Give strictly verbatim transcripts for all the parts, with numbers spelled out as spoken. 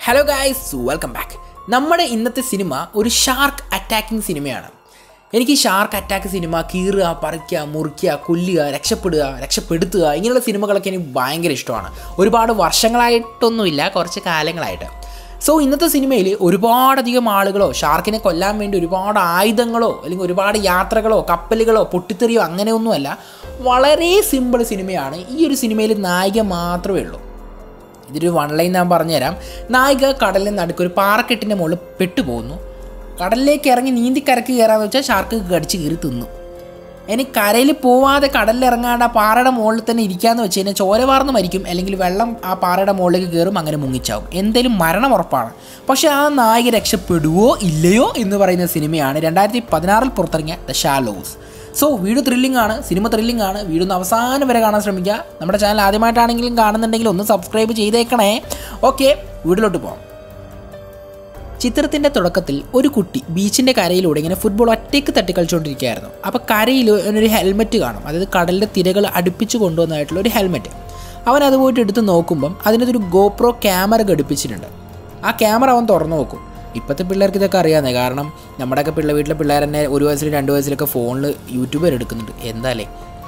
Hello guys, welcome back. നമ്മുടെ ഇന്നത്തെ cinema ഒരു ഷാർക്ക് അറ്റാക്കിംഗ് സിനിമയാണ്. എനിക്ക് ഷാർക്ക് അറ്റാക്ക് സിനിമ, കീറുക, പറിക്കുക, മുറിക്കുക, കൊല്ലുക, രക്ഷപ്പെടുക, രക്ഷപ്പെടുത്തുക, ഇങ്ങനെയുള്ള സിനിമകളൊക്കെ എനിക്ക് ഭയങ്കര ഇഷ്ടമാണ്. ഒരുപാട് വർഷങ്ങളായിട്ടൊന്നുമില്ല, കുറച്ച് കാലങ്ങളായിട്ട്. സോ ഇന്നത്തെ സിനിമയിൽ ഒരുപാടധികം ആളുകളോ ഷാർക്കിനെ കൊല്ലാൻ വേണ്ടി ഒരുപാട് ആയുധങ്ങളോ അല്ലെങ്കിൽ ഒരുപാട് യാത്രകളോ കപ്പലുകളോ പൊട്ടിത്തെറിയോ അങ്ങനെയൊന്നുമല്ല. വളരെ സിമ്പിൾ സിനിമയാണ്. ഈ ഒരു സിനിമയിൽ നായിക മാത്രമേ ഉള്ളൂ. ഇതൊരു വൺ ലൈൻ ഞാൻ പറഞ്ഞുതരാം. നായിക കടലിൽ നടുക്കൊരു പാറക്കെട്ടിൻ്റെ മുകളിൽ പെട്ടുപോകുന്നു. കടലിലേക്ക് ഇറങ്ങി നീന്തി കരക്ക് കയറാന്ന് വെച്ചാൽ ഷാർക്ക് കടിച്ച് കീറി തിന്നു. ഇനി കരയിൽ പോവാതെ കടലിൽ ഇറങ്ങാണ്ട് ആ പാറയുടെ മുകളിൽ തന്നെ ഇരിക്കാമെന്ന് വെച്ച് കഴിഞ്ഞാൽ ചോര വാർന്ന് മരിക്കും, അല്ലെങ്കിൽ വെള്ളം ആ പാറയുടെ മുകളിലേക്ക് കയറും, അങ്ങനെ മുങ്ങിച്ചാവും. എന്തേലും മരണം ഉറപ്പാണ്. പക്ഷേ ആ നായിക രക്ഷപ്പെടുവോ ഇല്ലയോ എന്ന് പറയുന്ന സിനിമയാണ് രണ്ടായിരത്തി പതിനാറിൽ പുറത്തിറങ്ങിയ The Shallows. So video thrilling ആണ്, സിനിമ ത്രില്ലിംഗ് ആണ്. വീഡിയോ ഒന്ന് അവസാനം വരെ കാണാൻ ശ്രമിക്കുക. നമ്മുടെ ചാനൽ ആദ്യമായിട്ടാണെങ്കിലും കാണുന്നുണ്ടെങ്കിൽ ഒന്ന് സബ്സ്ക്രൈബ് ചെയ്തേക്കണേ. ഓക്കെ, വീഡിയോയിലോട്ട് പോകാം. ചിത്രത്തിൻ്റെ തുടക്കത്തിൽ ഒരു കുട്ടി ബീച്ചിൻ്റെ കരയിലൂടെ ഇങ്ങനെ ഫുട്ബോൾ ഒറ്റയ്ക്ക് തട്ടിക്കളിച്ചുകൊണ്ടിരിക്കുകയായിരുന്നു. അപ്പോൾ കരയിൽ ഒരു ഹെൽമെറ്റ് കാണും, അതായത് കടലിൻ്റെ തിരകൾ അടുപ്പിച്ച് കൊണ്ടുവന്നതായിട്ടുള്ള ഒരു ഹെൽമെറ്റ്. അവൻ അത് പോയിട്ട് എടുത്ത് നോക്കുമ്പം അതിനകത്തൊരു ഗോപ്രോ ക്യാമറ ഘടിപ്പിച്ചിട്ടുണ്ട്. ആ ക്യാമറ അവൻ തുറന്നു നോക്കും. ഇപ്പോഴത്തെ പിള്ളേർക്ക് ഇതൊക്കെ അറിയാമെന്നേ, കാരണം നമ്മുടെയൊക്കെ പിള്ളേർ വീട്ടിലെ പിള്ളേർ തന്നെ ഒരു വയസ്സിൽ രണ്ട് വയസ്സിലൊക്കെ ഫോണിൽ യൂട്യൂബ് വരെ എടുക്കുന്നുണ്ട്. എന്താല്ലേ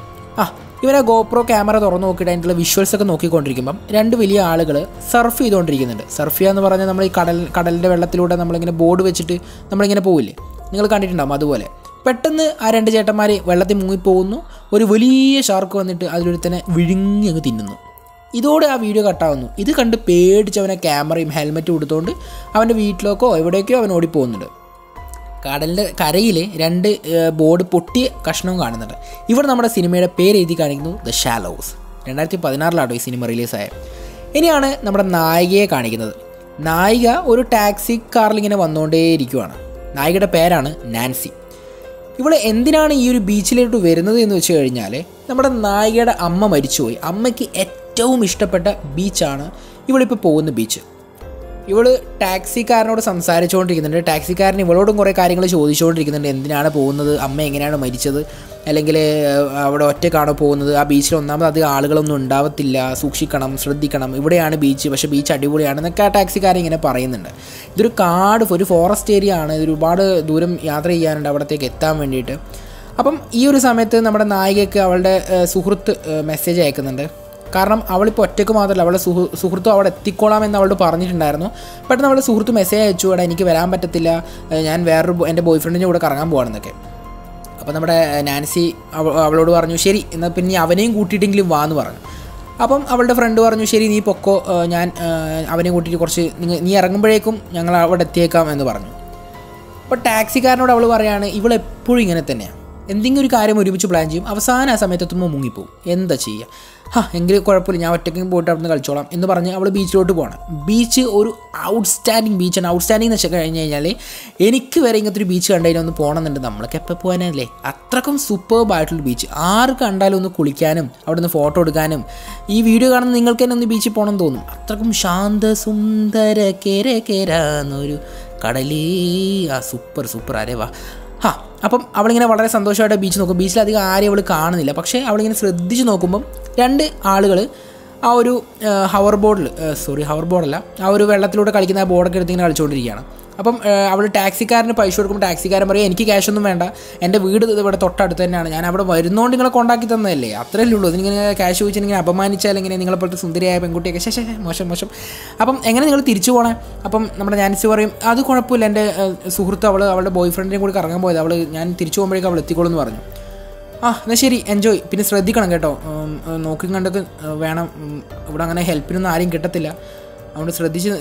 ആ ഇവരെ ഗോപ്രോ ക്യാമറ തുറന്നു നോക്കിയിട്ട് അതിൻ്റെ വിഷ്വൽസൊക്കെ നോക്കിക്കൊണ്ടിരിക്കുമ്പം രണ്ട് വലിയ ആളുകൾ സർഫ് ചെയ്തുകൊണ്ടിരിക്കുന്നുണ്ട്. സർഫ് ചെയ്യുക എന്ന് പറഞ്ഞാൽ നമ്മൾ ഈ കടൽ കടലിൻ്റെ വെള്ളത്തിലൂടെ നമ്മളിങ്ങനെ ബോർഡ് വെച്ചിട്ട് നമ്മളിങ്ങനെ പോവില്ലേ, നിങ്ങൾ കണ്ടിട്ടുണ്ടാകും. അതുപോലെ പെട്ടെന്ന് ആ രണ്ട് ചേട്ടന്മാർ വെള്ളത്തിൽ മുങ്ങിപ്പോകുന്നു. ഒരു വലിയ ഷാർക്ക് വന്നിട്ട് അതിലൊരുത്തനെ വിഴുങ്ങി അങ്ങ് തിന്നുന്നു. ഇതോടെ ആ വീഡിയോ കട്ടാവുന്നു. ഇത് കണ്ട് പേടിച്ച് അവനെ ക്യാമറയും ഹെൽമെറ്റും കൊടുത്തുകൊണ്ട് അവൻ്റെ വീട്ടിലേക്കോ എവിടേക്കോ അവൻ ഓടിപ്പോകുന്നുണ്ട്. കടലിൻ്റെ കരയിൽ രണ്ട് ബോർഡ് പൊട്ടിയ കഷ്ണവും കാണുന്നുണ്ട്. ഇവിടെ നമ്മുടെ സിനിമയുടെ പേര് എഴുതി കാണിക്കുന്നു ദ ഷാലോസ്. രണ്ടായിരത്തി പതിനാറിലാട്ടോ ഈ സിനിമ റിലീസായത്. ഇനിയാണ് നമ്മുടെ നായികയെ കാണിക്കുന്നത്. നായിക ഒരു ടാക്സി കാറിലിങ്ങനെ വന്നുകൊണ്ടേയിരിക്കുവാണ്. നായികയുടെ പേരാണ് നാൻസി. ഇവൾ എന്തിനാണ് ഈ ഒരു ബീച്ചിലോട്ട് വരുന്നത് എന്ന് വെച്ച് കഴിഞ്ഞാൽ, നമ്മുടെ നായികയുടെ അമ്മ മരിച്ചുപോയി. അമ്മയ്ക്ക് ഏറ്റവും ഇഷ്ടപ്പെട്ട ബീച്ചാണ് ഇവളിപ്പോൾ പോകുന്ന ബീച്ച്. ഇവൾ ടാക്സിക്കാരനോട് സംസാരിച്ചുകൊണ്ടിരിക്കുന്നുണ്ട്. ടാക്സിക്കാരൻ ഇവളോടും കുറേ കാര്യങ്ങൾ ചോദിച്ചുകൊണ്ടിരിക്കുന്നുണ്ട്. എന്തിനാണ് പോകുന്നത്, അമ്മ എങ്ങനെയാണ് മരിച്ചത്, അല്ലെങ്കിൽ അവിടെ ഒറ്റക്കാണോ പോകുന്നത്, ആ ബീച്ചിൽ ഒന്നാമത് അധികം ആളുകളൊന്നും ഉണ്ടാവത്തില്ല, സൂക്ഷിക്കണം, ശ്രദ്ധിക്കണം, ഇവിടെയാണ് ബീച്ച്, പക്ഷേ ബീച്ച് അടിപൊളിയാണെന്നൊക്കെ ആ ടാക്സിക്കാരൻ ഇങ്ങനെ പറയുന്നുണ്ട്. ഇതൊരു കാട്, ഒരു ഫോറസ്റ്റ് ഏരിയ ആണ്. ഇത് ഒരുപാട് ദൂരം യാത്ര ചെയ്യാനുണ്ട് അവിടത്തേക്ക് എത്താൻ വേണ്ടിയിട്ട്. അപ്പം ഈ ഒരു സമയത്ത് നമ്മുടെ നായികയ്ക്ക് അവളുടെ സുഹൃത്ത് മെസ്സേജ് അയക്കുന്നുണ്ട്. കാരണം അവളിപ്പോൾ ഒറ്റയ്ക്ക് മാത്രമല്ല, അവളുടെ സുഹൃ സുഹൃത്തും അവിടെ എത്തിക്കോളാം എന്ന് അവളോട് പറഞ്ഞിട്ടുണ്ടായിരുന്നു. പെട്ടെന്ന് അവളുടെ സുഹൃത്ത് മെസ്സേജ് അയച്ചു, അവിടെ എനിക്ക് വരാൻ പറ്റത്തില്ല, ഞാൻ വേറൊരു എൻ്റെ ബോയ് ഫ്രണ്ടിൻ്റെ കൂടെ കറങ്ങാൻ പോകാമെന്നൊക്കെ. അപ്പോൾ നമ്മുടെ നാൻസി അവളോട് പറഞ്ഞു, ശരി എന്നാൽ പിന്നെ അവനെയും കൂട്ടിയിട്ടെങ്കിലും വാ എന്ന് പറഞ്ഞു. അപ്പം അവളുടെ ഫ്രണ്ട് പറഞ്ഞു, ശരി നീ പൊക്കോ, ഞാൻ അവനെയും കൂട്ടിയിട്ട് കുറച്ച് നീ ഇറങ്ങുമ്പോഴേക്കും ഞങ്ങൾ അവിടെ എത്തിയേക്കാം എന്ന് പറഞ്ഞു. അപ്പോൾ ടാക്സിക്കാരനോട് അവൾ പറയുകയാണ്, ഇവളെപ്പോഴും ഇങ്ങനെ തന്നെയാണ്, എന്തെങ്കിലും ഒരു കാര്യം ഒരുമിച്ച് പ്ലാൻ ചെയ്യും, അവസാനം ആ സമയത്ത് എത്തുമ്പോൾ മുങ്ങിപ്പോവും, എന്താ ചെയ്യുക, ഹാ എങ്കിലും കുഴപ്പമില്ല, ഞാൻ ഒറ്റയ്ക്കും പോയിട്ട് അവിടെ നിന്ന് കളിച്ചോളാം എന്ന് പറഞ്ഞ് അവൾ ബീച്ചിലോട്ട് പോകണം. ബീച്ച് ഒരു ഔട്ട്സ്റ്റാൻഡിങ് ബീച്ചാണ്. ഔട്ട്സ്റ്റാൻഡിങ് എന്ന് വെച്ചാൽ കഴിഞ്ഞ് കഴിഞ്ഞാൽ എനിക്ക് വരെ ഇങ്ങനത്തെ ഒരു ബീച്ച് കണ്ടതിന് ഒന്ന് പോകണമെന്നുണ്ട്. നമ്മളൊക്കെ എപ്പോൾ പോകാനല്ലേ, അത്രക്കും സൂപ്പർബായിട്ടുള്ള ബീച്ച്. ആര് കണ്ടാലും ഒന്ന് കുളിക്കാനും അവിടെ നിന്ന് ഫോട്ടോ എടുക്കാനും, ഈ വീഡിയോ കാണുന്ന നിങ്ങൾക്ക് തന്നെ ഒന്ന് ബീച്ചിൽ പോകണം തോന്നും. അത്രക്കും ശാന്ത സുന്ദര കേര കേരാന്നൊരു കടലേ, ആ സൂപ്പർ സൂപ്പർ അരേ വാ. ഹാ അപ്പം അവളിങ്ങനെ വളരെ സന്തോഷമായിട്ട് ബീച്ച് നോക്കും. ബീച്ചിൽ അധികം ആരെയും അവൾ കാണുന്നില്ല. പക്ഷേ അവളിങ്ങനെ ശ്രദ്ധിച്ച് നോക്കുമ്പം രണ്ട് ആളുകൾ ആ ഒരു ഹവർ ബോർഡിൽ സോറി ഹവർ ബോർഡല്ല ആ ഒരു വെള്ളത്തിലൂടെ കളിക്കുന്ന ആ ബോർഡൊക്കെ എടുത്ത് ഇങ്ങനെ കളിച്ചുകൊണ്ടിരിക്കുകയാണ്. അപ്പം അവൾ ടാക്സിക്കാരന് പൈസ കൊടുക്കുമ്പോൾ ടാക്സിക്കാരൻ പറയും, എനിക്ക് ക്യാഷൊന്നും വേണ്ട, എൻ്റെ വീട് ഇവിടെ തൊട്ടടുത്ത് തന്നെയാണ്, ഞാൻ അവിടെ വരുന്നതുകൊണ്ട് നിങ്ങളെ കൊണ്ടാക്കി തന്നതല്ലേ, അത്രയല്ലേ ഉള്ളൂ, അതിനിങ്ങനെ ക്യാഷ് ചോദിച്ചാൽ ഇങ്ങനെ അപമാനിച്ചാൽ എങ്ങനെ, നിങ്ങളെപ്പോഴത്തെ സുന്ദരിയായ പെൺകുട്ടിയൊക്കെ ശേ ശേ മോശം മോശം അപ്പം എങ്ങനെ നിങ്ങൾ തിരിച്ചു പോകണേ. അപ്പം നമ്മുടെ നാൻസി പറയും, അത് കുഴപ്പമില്ല, എൻ്റെ സുഹൃത്ത് അവൾ അവളുടെ ബോയ് ഫ്രണ്ടിനെയും കൂടി കറങ്ങാൻ പോയത്, അവൾ ഞാൻ തിരിച്ചു പോകുമ്പോഴേക്കും അവൾ എത്തിക്കോളൂ എന്ന് പറഞ്ഞു. ആ എന്നാൽ ശരി, എൻജോയ്, പിന്നെ ശ്രദ്ധിക്കണം കേട്ടോ, നോക്കി കണ്ടൊക്കെ വേണം, ഇവിടെ അങ്ങനെ ഹെൽപ്പിനൊന്നും ആരെയും കിട്ടത്തില്ല, അതുകൊണ്ട് ശ്രദ്ധിച്ച്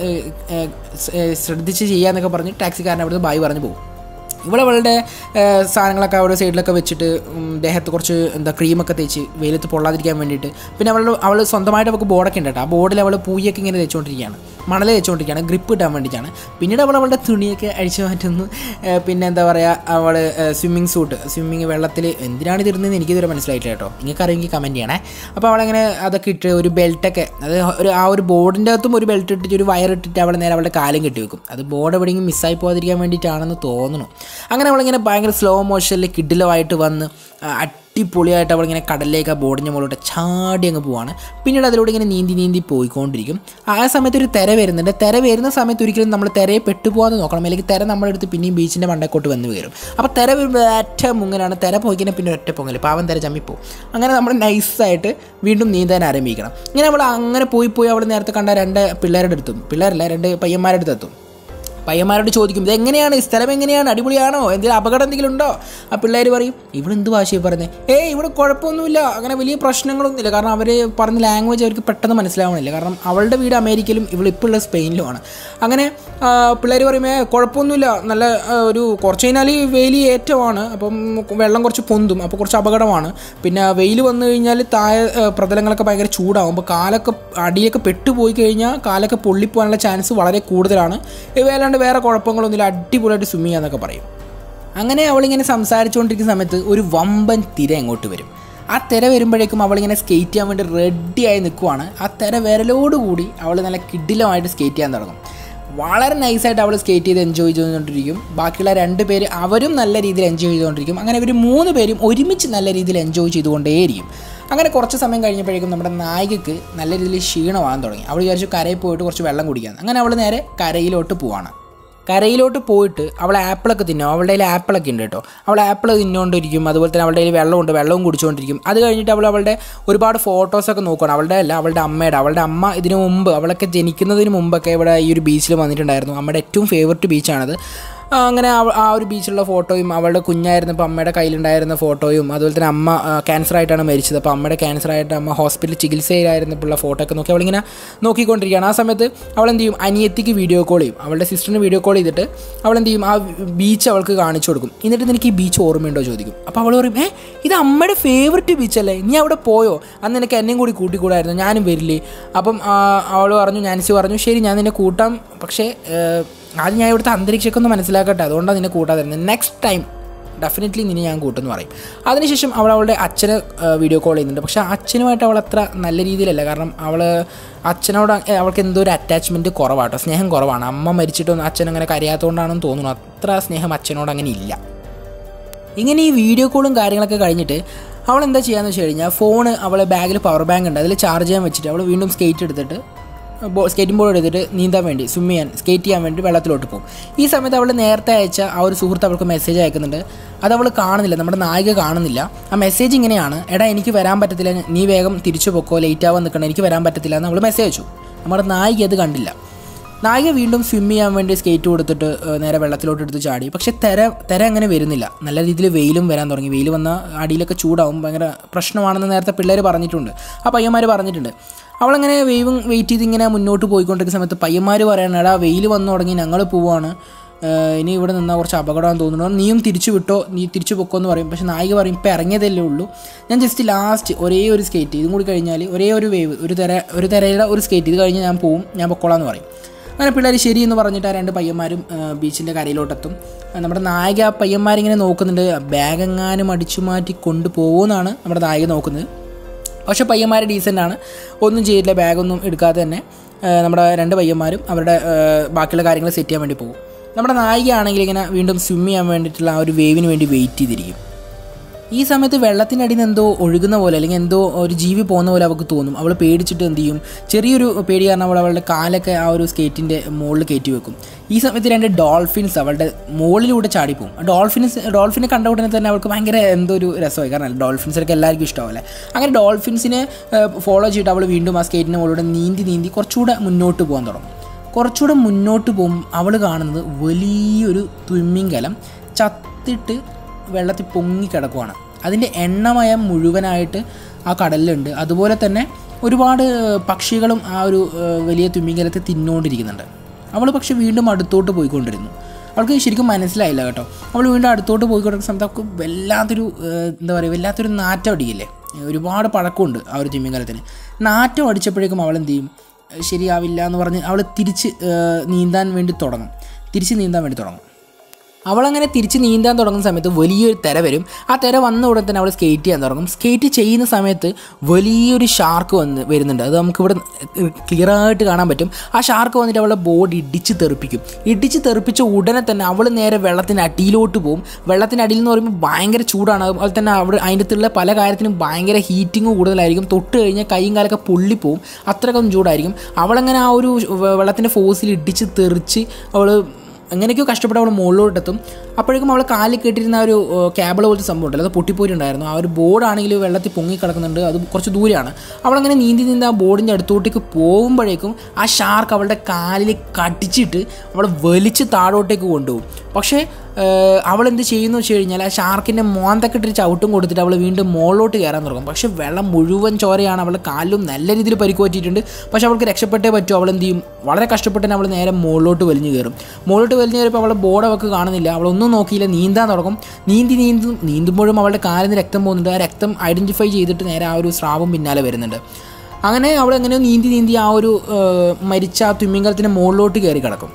ശ്രദ്ധിച്ച് ചെയ്യാന്നൊക്കെ പറഞ്ഞ് ടാക്സിക്കാരൻ അവിടുന്ന് ബായ് പറഞ്ഞു പോകും. ഇവിടെ അവളുടെ സാധനങ്ങളൊക്കെ അവിടെ സൈഡിലൊക്കെ വെച്ചിട്ട് ദേഹത്ത് കുറച്ച് എന്താ ക്രീമൊക്കെ തേച്ച് വെയിലത്ത് പൊള്ളാതിരിക്കാൻ വേണ്ടിയിട്ട്. പിന്നെ അവൾ അവൾ സ്വന്തമായിട്ട് അവൾക്ക് ബോർഡൊക്കെ ഉണ്ട് കേട്ടോ. ആ ബോർഡിൽ അവൾ പൂയൊക്കെ ഇങ്ങനെ തേച്ചുകൊണ്ടിരിക്കുകയാണ്, മണൽ തേച്ചുകൊണ്ടിരിക്കുകയാണ്, ഗ്രിപ്പ് കിട്ടാൻ വേണ്ടിയിട്ടാണ്. പിന്നീട് അവൾ അവളുടെ തുണിയൊക്കെ അഴിച്ചു മാറ്റുന്നു. പിന്നെ എന്താ പറയുക, അവൾ സ്വിമ്മിങ് സൂട്ട്, സ്വിമ്മിങ് വെള്ളത്തിൽ എന്തിനാണ് ഇതിരുന്നതെന്ന് എനിക്കിതുവരെ മനസ്സിലായിട്ടില്ല കേട്ടോ, നിങ്ങൾക്ക് അറിയെങ്കിൽ കമൻറ്റ് ചെയ്യണേ. അപ്പോൾ അവളങ്ങനെ അതൊക്കെ ഇട്ട് ഒരു ബെൽറ്റൊക്കെ, അത് ഒരു ആ ഒരു ബോർഡിൻ്റെ അകത്തും ഒരു ബെൽറ്റ് ഇട്ടിട്ട് ഒരു വയർ ഇട്ടിട്ട് അവൾ നേരെ അവളുടെ കാലും കെട്ടി വെക്കും. അത് ബോർഡ് എവിടെയെങ്കിലും മിസ്സായി പോകാതിരിക്കാൻ വേണ്ടിയിട്ടാണെന്ന് തോന്നുന്നു. അങ്ങനെ അവളിങ്ങനെ ഭയങ്കര സ്ലോ മോഷനിൽ കിഡിലുമായിട്ട് വന്ന് അടിപൊളിയായിട്ട് അവളിങ്ങനെ കടലിലേക്ക് ആ ബോർഡിൻ്റെ മുകളിലോട്ട് ചാടി അങ്ങ് പോവാണ്. പിന്നീട് അതിലൂടെ ഇങ്ങനെ നീന്തി നീന്തി പോയിക്കൊണ്ടിരിക്കും. ആ സമയത്ത് ഒരു തിര വരുന്നുണ്ട്. തിര വരുന്ന സമയത്ത് ഒരിക്കലും നമ്മൾ തിരയെ പെട്ടുപോകാതെ നോക്കണം, അല്ലെങ്കിൽ തിര നമ്മുടെ അടുത്ത് പിന്നെയും ബീച്ചിൻ്റെ മണ്ടക്കോട്ട് വന്ന് കയറും. അപ്പോൾ തിര വരുമ്പോൾ ഒറ്റ മുങ്ങലാണ്, തിര പോയിക്കഴിഞ്ഞാൽ പിന്നെ ഒറ്റ പൊങ്ങൽ, പാവം തിര ചമ്മിപ്പോവും. അങ്ങനെ നമ്മൾ നൈസായിട്ട് വീണ്ടും നീന്താൻ ആരംഭിക്കണം. ഇങ്ങനെ നമ്മൾ അങ്ങനെ പോയി പോയി അവൾ നേരത്തെ കണ്ട രണ്ട് പിള്ളേരുടെ അടുത്തും, പിള്ളേരല്ല രണ്ട് പയ്യന്മാരുടെ അടുത്തെത്തും. പയ്യന്മാരോട് ചോദിക്കും, ഇത് എങ്ങനെയാണ്, ഈ സ്ഥലം എങ്ങനെയാണ്, അടിപൊളിയാണോ, എന്തെങ്കിലും അപകടം എന്തെങ്കിലും ഉണ്ടോ? ആ പിള്ളേർ പറയും, ഇവിടെ എന്ത് ഭാഷയാണ് പറയുന്നത്? ഏയ് ഇവിടെ കുഴപ്പമൊന്നുമില്ല, അങ്ങനെ വലിയ പ്രശ്നങ്ങളൊന്നുമില്ല. കാരണം അവർ പറഞ്ഞ ലാംഗ്വേജ് അവർക്ക് പെട്ടെന്ന് മനസ്സിലാവണില്ല. കാരണം അവളുടെ വീട് അമേരിക്കയിലും ഇവളിപ്പോൾ ഉള്ള സ്പെയിനിലുമാണ്. അങ്ങനെ പിള്ളേർ പറയുമേ കുഴപ്പമൊന്നുമില്ല, നല്ല ഒരു കുറച്ച് കഴിഞ്ഞാൽ വെയിൽ ഏറ്റമാണ്, അപ്പം വെള്ളം കുറച്ച് പൊന്തും, അപ്പോൾ കുറച്ച് അപകടമാണ്. പിന്നെ വെയിൽ വന്നു കഴിഞ്ഞാൽ താഴെ പ്രതലങ്ങളൊക്കെ ഭയങ്കര ചൂടാവും, അപ്പോൾ കാലൊക്കെ അടിയൊക്കെ പെട്ടുപോയി കഴിഞ്ഞാൽ കാലൊക്കെ പൊള്ളിപ്പോകാനുള്ള ചാൻസ് വളരെ കൂടുതലാണ്. ഇവയല്ലാണ്ട് വേറെ കുഴപ്പങ്ങളൊന്നുമില്ല, അടിപൊളിയായിട്ട് സ്വിമ്മ് ചെയ്യാന്നൊക്കെ പറയും. അങ്ങനെ അവളിങ്ങനെ സംസാരിച്ചുകൊണ്ടിരിക്കുന്ന സമയത്ത് ഒരു വമ്പൻ തിര അങ്ങോട്ട് വരും. ആ തിര വരുമ്പോഴേക്കും അവളിങ്ങനെ സ്കേറ്റ് ചെയ്യാൻ വേണ്ടി റെഡിയായി നിൽക്കുവാണ്. ആ തിര വിരലോടുകൂടി അവൾ നല്ല കിടിലമായിട്ട് സ്കേറ്റ് ചെയ്യാൻ തുടങ്ങും. വളരെ നൈസായിട്ട് അവൾ സ്കേറ്റ് ചെയ്ത് എൻജോയ് ചെയ്തുകൊണ്ടിരിക്കും. ബാക്കിയുള്ള രണ്ട് പേര് അവരും നല്ല രീതിയിൽ എൻജോയ് ചെയ്തുകൊണ്ടിരിക്കും. അങ്ങനെ ഇവർ മൂന്ന് പേരും ഒരുമിച്ച് നല്ല രീതിയിൽ എൻജോയ് ചെയ്തുകൊണ്ടേയിരിക്കും. അങ്ങനെ കുറച്ച് സമയം കഴിഞ്ഞപ്പോഴേക്കും നമ്മുടെ നായികക്ക് നല്ല രീതിയിൽ ക്ഷീണമാകാൻ തുടങ്ങി. അവൾ വിചാരിച്ചു കരയിൽ പോയിട്ട് കുറച്ച് വെള്ളം കുടിക്കാൻ. അങ്ങനെ അവൾ നേരെ കരയിലോട്ട് പോവാണ്. കരയിലോട്ട് പോയിട്ട് അവൾ ആപ്പിളൊക്കെ തിന്നും. അവളുടെ കയ്യിൽ ആപ്പിളൊക്കെ ഉണ്ട് കേട്ടോ. അവൾ ആപ്പിൾ തിന്നുകൊണ്ടിരിക്കും. അതുപോലെ തന്നെ അവളുടെ കയ്യിൽ വെള്ളമുണ്ട്, വെള്ളവും കുടിച്ചുകൊണ്ടിരിക്കും. അത് കഴിഞ്ഞിട്ട് അവൾ അവളുടെ ഒരുപാട് ഫോട്ടോസൊക്കെ നോക്കണം. അവളുടെ അല്ല, അവളുടെ അമ്മയുടെ. അവളുടെ അമ്മ ഇതിനു മുമ്പ്, അവളൊക്കെ ജനിക്കുന്നതിന് മുമ്പൊക്കെ ഇവിടെ ഈ ഒരു ബീച്ചിൽ വന്നിട്ടുണ്ടായിരുന്നു. അമ്മയുടെ ഏറ്റവും ഫേവററ്റ് ബീച്ചാണത്. അങ്ങനെ ആ ഒരു ബീച്ചിലുള്ള ഫോട്ടോയും അവളുടെ കുഞ്ഞായിരുന്നപ്പോൾ അമ്മയുടെ കയ്യിലുണ്ടായിരുന്ന ഫോട്ടോയും, അതുപോലെ തന്നെ അമ്മ ക്യാൻസറായിട്ടാണ് മരിച്ചത്. അപ്പോൾ അമ്മയുടെ ക്യാൻസറായിട്ട് അമ്മ ഹോസ്പിറ്റലിൽ ചികിത്സയിലായിരുന്നപ്പോഴുള്ള ഫോട്ടോ ഒക്കെ നോക്കി അവളിങ്ങനെ നോക്കിക്കൊണ്ടിരിക്കുകയാണ്. ആ സമയത്ത് അവൾ എന്ത് ചെയ്യും, അനിയത്തിക്ക് വീഡിയോ കോൾ ചെയ്യും. അവളുടെ സിസ്റ്ററിന് വീഡിയോ കോൾ ചെയ്തിട്ട് അവൾ എന്ത് ചെയ്യും, ആ ബീച്ച് അവൾക്ക് കാണിച്ചു കൊടുക്കും. എന്നിട്ട് നിനക്ക് ഈ ബീച്ച് ഓർമ്മയുണ്ടോ ചോദിക്കും. അപ്പോൾ അവൾ പറയും, ഏ ഇത് അമ്മയുടെ ഫേവററ്റ് ബീച്ചല്ലേ, നീ അവിടെ പോയോ, അന്ന് നിനക്ക് എന്നെയും കൂടി കൂട്ടിക്കൂടായിരുന്നു, ഞാനും വരില്ലേ? അപ്പം അവൾ പറഞ്ഞു, നാൻസി പറഞ്ഞു, ശരി ഞാൻ നിന്നെ കൂട്ടാം, പക്ഷേ ആദ്യം ഞാൻ ഇവിടുത്തെ അന്തരീക്ഷമൊക്കെ ഒന്ന് മനസ്സിലാക്കട്ടെ, അതുകൊണ്ടാണ് നിന്നെ കൂട്ടാതെ തരുന്നത്, നെക്സ്റ്റ് ടൈം ഡെഫിനറ്റ്ലി നിന്നെ ഞാൻ കൂട്ടുമെന്ന് പറയും. അതിനുശേഷം അവൾ അവളുടെ അച്ഛനെ വീഡിയോ കോൾ ചെയ്യുന്നുണ്ട്. പക്ഷേ അച്ഛനുമായിട്ട് അവൾ അത്ര നല്ല രീതിയിലല്ല. കാരണം അവൾ അച്ഛനോട് അവൾക്ക് എന്തോ ഒരു അറ്റാച്ച്മെൻറ്റ് കുറവാട്ടോ, സ്നേഹം കുറവാണ്. അമ്മ മരിച്ചിട്ടൊന്നും അച്ഛൻ അങ്ങനെ കരയാത്തതുകൊണ്ടാണെന്ന് തോന്നുന്നു, അത്ര സ്നേഹം അച്ഛനോട് അങ്ങനെ ഇല്ല. ഇങ്ങനെ ഈ വീഡിയോ കോളും കാര്യങ്ങളൊക്കെ കഴിഞ്ഞിട്ട് അവൾ എന്താ ചെയ്യാന്ന് വെച്ച് കഴിഞ്ഞാൽ, ഫോണ് അവളെ ബാഗിൽ പവർ ബാങ്ക് ഉണ്ട്, അതിൽ ചാർജ് ചെയ്യാൻ വെച്ചിട്ട് അവൾ വീണ്ടും സ്കേറ്റ് എടുത്തിട്ട് ബോ സ്കേറ്റിംഗ് ബോർഡ് എടുത്തിട്ട് നീന്താൻ വേണ്ടി, സ്വിമ്മ് ചെയ്യാൻ, സ്കേറ്റ് ചെയ്യാൻ വേണ്ടി വെള്ളത്തിലോട്ട് പോകും. ഈ സമയത്ത് അവൾ നേരത്തെ അയച്ച ആ ഒരു സുഹൃത്ത് അവൾക്ക് മെസ്സേജ് അയക്കുന്നുണ്ട്. അത് അവൾ കാണുന്നില്ല, നമ്മുടെ നായിക കാണുന്നില്ല. ആ മെസ്സേജ് ഇങ്ങനെയാണ്, എടാ എനിക്ക് വരാൻ പറ്റത്തില്ല, നീ വേഗം തിരിച്ചു പൊക്കോ, ലേറ്റ് ആവാൻ നിൽക്കണം, എനിക്ക് വരാൻ പറ്റത്തില്ല എന്ന് അവൾ മെസ്സേജ് അയച്ചു. നമ്മുടെ നായിക അത് കണ്ടില്ല. നായിക വീണ്ടും സ്വിമ്മ് ചെയ്യാൻ വേണ്ടി സ്കേറ്റ് കൊടുത്തിട്ട് നേരെ വെള്ളത്തിലോട്ട് എടുത്ത് ചാടി. പക്ഷേ തെര തെര അങ്ങനെ വരുന്നില്ല. നല്ല രീതിയിൽ വെയിലും വരാൻ തുടങ്ങി. വെയിൽ വന്ന അടിയിലൊക്കെ ചൂടാവും, ഭയങ്കര പ്രശ്നമാണെന്ന് നേരത്തെ പിള്ളേർ പറഞ്ഞിട്ടുണ്ട്, ആ പയ്യന്മാർ പറഞ്ഞിട്ടുണ്ട്. അവളങ്ങനെ വെയിവും വെയിറ്റ് ചെയ്ത് ഇങ്ങനെ മുന്നോട്ട് പോയിക്കൊണ്ടിരിക്കുന്ന സമയത്ത് പയ്യന്മാർ പറയണം, എടാ വെയിൽ വന്നു തുടങ്ങി, ഞങ്ങൾ പോവാണ്, ഇനി ഇവിടെ നിന്നാൽ കുറച്ച് അപകടമാണെന്ന് തോന്നുന്നു, നീയും തിരിച്ചു വിട്ടോ, നീ തിരിച്ചു പൊക്കോ എന്ന് പറയും. പക്ഷേ നായിക പറയും, ഇപ്പം ഇറങ്ങിയതല്ലേ ഉള്ളൂ, ഞാൻ ജസ്റ്റ് ലാസ്റ്റ് ഒരേ ഒരു സ്കേറ്റ്, ഇതും കൂടി കഴിഞ്ഞാൽ ഒരേ ഒരു വേവ്, ഒരു തെര ഒരു തെരയുടെ ഒരു സ്കേറ്റ്, ഇത് കഴിഞ്ഞ് ഞാൻ പോവും, ഞാൻ പൊക്കോളാം എന്ന് പറയും. അങ്ങനെ പിള്ളേർ ശരി എന്ന് പറഞ്ഞിട്ട് ആ രണ്ട് പയ്യന്മാരും ബീച്ചിൻ്റെ കരയിലോട്ടെത്തും. നമ്മുടെ നായിക ആ പയ്യന്മാരിങ്ങനെ നോക്കുന്നുണ്ട്, ബാഗ് എങ്ങാനും അടിച്ചു മാറ്റി കൊണ്ടുപോകുമെന്നാണ് നമ്മുടെ നായിക നോക്കുന്നത്. പക്ഷേ പയ്യന്മാർ ഡീസൻ്റാണ്, ഒന്നും ചെയ്തില്ല, ബാഗൊന്നും എടുക്കാതെ തന്നെ നമ്മുടെ രണ്ട് പയ്യന്മാരും അവരുടെ ബാക്കിയുള്ള കാര്യങ്ങൾ സെറ്റ് ചെയ്യാൻ വേണ്ടി പോകും. നമ്മുടെ നായികയാണെങ്കിൽ ഇങ്ങനെ വീണ്ടും സ്വിമ്മ് ചെയ്യാൻ വേണ്ടിയിട്ടുള്ള ആ ഒരു വേവിന് വേണ്ടി വെയിറ്റ് ചെയ്തിരിക്കും. ഈ സമയത്ത് വെള്ളത്തിനടിയിൽ നിന്ന് എന്തോ ഒഴുകുന്ന പോലെ, അല്ലെങ്കിൽ എന്തോ ഒരു ജീവി പോകുന്ന പോലെ അവൾക്ക് തോന്നും. അവൾ പേടിച്ചിട്ട് എന്ത് ചെയ്യും, ചെറിയൊരു പേടി കാരണം അവൾ അവളുടെ കാലൊക്കെ ആ ഒരു സ്കേറ്റിൻ്റെ മുകളിൽ കയറ്റി വെക്കും. ഈ സമയത്ത് രണ്ട് ഡോൾഫിൻസ് അവളുടെ മുകളിലൂടെ ചാടിപ്പോവും. ഡോൾഫിൻസ് ഡോൾഫിനെ കണ്ട ഉടനെ തന്നെ അവൾക്ക് ഭയങ്കര എന്തോ ഒരു രസമായി, കാരണം ഡോൾഫിൻസിനൊക്കെ എല്ലാവർക്കും ഇഷ്ടമാവില്ലേ. അങ്ങനെ ഡോൾഫിൻസിനെ ഫോളോ ചെയ്തിട്ട് അവൾ വീണ്ടും ആ സ്കേറ്റിൻ്റെ മുകളിലൂടെ നീന്തി നീന്തി കുറച്ചുകൂടെ മുന്നോട്ട് പോകാൻ തുടങ്ങും. കുറച്ചുകൂടെ മുന്നോട്ട് പോകും അവൾ കാണുന്നത് വലിയൊരു സ്വിമ്മിങ് കലം ചത്തിട്ട് വെള്ളത്തിൽ പൊങ്ങിക്കിടക്കുവാണ്. അതിൻ്റെ എണ്ണമയം മുഴുവനായിട്ട് ആ കടലിലുണ്ട്. അതുപോലെ തന്നെ ഒരുപാട് പക്ഷികളും ആ ഒരു വലിയ തുമ്മിങ്കലത്തെ തിന്നുകൊണ്ടിരിക്കുന്നുണ്ട്. അവൾ പക്ഷെ വീണ്ടും അടുത്തോട്ട് പോയിക്കൊണ്ടിരുന്നു. അവൾക്ക് ശരിക്കും മനസ്സിലായില്ല കേട്ടോ. അവൾ വീണ്ടും അടുത്തോട്ട് പോയിക്കൊണ്ടിരിക്കുന്ന സമയത്ത് അവൾക്ക് വല്ലാത്തൊരു എന്താ പറയുക, വല്ലാത്തൊരു നാറ്റം അടിക്കില്ലേ, ഒരുപാട് പഴക്കമുണ്ട് ആ ഒരു തിമ്മിങ്കലത്തിന്. നാറ്റം അടിച്ചപ്പോഴേക്കും അവൾ എന്ത് ചെയ്യും, ശരിയാവില്ല എന്ന് പറഞ്ഞ് അവൾ തിരിച്ച് നീന്താൻ വേണ്ടി തുടങ്ങും തിരിച്ച് നീന്താൻ വേണ്ടി തുടങ്ങും അവളങ്ങനെ തിരിച്ച് നീന്താൻ തുടങ്ങുന്ന സമയത്ത് വലിയൊരു തിര വരും. ആ തിര വന്ന ഉടൻ തന്നെ അവൾ സ്കേറ്റ് ചെയ്യാൻ തുടങ്ങും. സ്കേറ്റ് ചെയ്യുന്ന സമയത്ത് വലിയൊരു ഷാർക്ക് വന്ന് വരുന്നുണ്ട്. അത് നമുക്കിവിടെ ക്ലിയറായിട്ട് കാണാൻ പറ്റും. ആ ഷാർക്ക് വന്നിട്ട് അവളുടെ ബോഡി ഇടിച്ച് തെറിപ്പിക്കും. ഇടിച്ച് തെറിപ്പിച്ച ഉടനെ തന്നെ അവൾ നേരെ വെള്ളത്തിൻ്റെ അടിയിലോട്ട് പോകും. വെള്ളത്തിൻ്റെ അടിയിൽ എന്ന് പറയുമ്പോൾ ഭയങ്കര ചൂടാണ്. അതുപോലെ തന്നെ അവിടെ അതിൻ്റെ അടുത്തുള്ള പല കാര്യത്തിനും ഭയങ്കര ഹീറ്റിങ് കൂടുതലായിരിക്കും. തൊട്ട് കഴിഞ്ഞാൽ കൈയും കാലൊക്കെ പൊള്ളിപ്പോവും, അത്രയ്ക്കൊന്നും ചൂടായിരിക്കും. അവളങ്ങനെ ആ ഒരു വെള്ളത്തിൻ്റെ ഫോഴ്സിൽ ഇടിച്ച് തെറിച്ച് അവൾ എങ്ങനെയൊക്കെയോ കഷ്ടപ്പെട്ട് അവൾ മുകളിലോട്ടെത്തും. അപ്പോഴേക്കും അവൾ കാലിൽ കെട്ടിയിരുന്ന ആ ഒരു ക്യാബിൾ പോലത്തെ സംഭവം ഉണ്ടല്ലോ, അത് പൊട്ടിപ്പോയിട്ടുണ്ടായിരുന്നു. ആ ഒരു ബോർഡാണെങ്കിൽ വെള്ളത്തിൽ പൊങ്ങി കിടക്കുന്നുണ്ട്, അത് കുറച്ച് ദൂരെയാണ്. അവളങ്ങനെ നീന്തി നീന്തി ആ ബോർഡിൻ്റെ അടുത്തോട്ടേക്ക് പോകുമ്പോഴേക്കും ആ ഷാർക്ക് അവളുടെ കാലിൽ കടിച്ചിട്ട് അവളെ വലിച്ച് താഴോട്ടേക്ക് കൊണ്ടുപോകും. പക്ഷേ അവളെന്ത് ചെയ്യുന്നു വെച്ച് കഴിഞ്ഞാൽ ആ ഷാർക്കിൻ്റെ മോന്തക്കെട്ടൊരു ചവിട്ടും കൊടുത്തിട്ട് അവൾ വീണ്ടും മുകളിലോട്ട് കയറാൻ തുടങ്ങും. പക്ഷേ വെള്ളം മുഴുവൻ ചോരയാണ്. അവളുടെ കാലിലും നല്ല രീതിയിൽ പരിക്ക് പറ്റിയിട്ടുണ്ട്. പക്ഷേ അവൾക്ക് രക്ഷപ്പെട്ടേ പറ്റും. അവൾ എന്ത് ചെയ്യും, വളരെ കഷ്ടപ്പെട്ട് തന്നെ അവൾ നേരെ മുകളിലോട്ട് വലിഞ്ഞു കയറും. മുകളിലോട്ട് വലിഞ്ഞു കയറിയപ്പോൾ അവളുടെ ബോർഡ് അവൾക്ക് കാണുന്നില്ല. അവളൊന്നും നോക്കിയില്ല, നീന്താൻ തുടങ്ങും. നീന്തി നീന്തും നീന്തുമ്പോഴും അവളുടെ കാലിൽ നിന്ന് രക്തം പോകുന്നുണ്ട്. ആ രക്തം ഐഡൻറ്റിഫൈ ചെയ്തിട്ട് നേരെ ആ ഒരു സ്രാവും പിന്നാലെ വരുന്നുണ്ട്. അങ്ങനെ അവൾ എങ്ങനെയോ നീന്തി നീന്തി ആ ഒരു മരിച്ച ആ തിമിംഗലത്തിൻ്റെ മുകളിലോട്ട് കയറി കിടക്കും.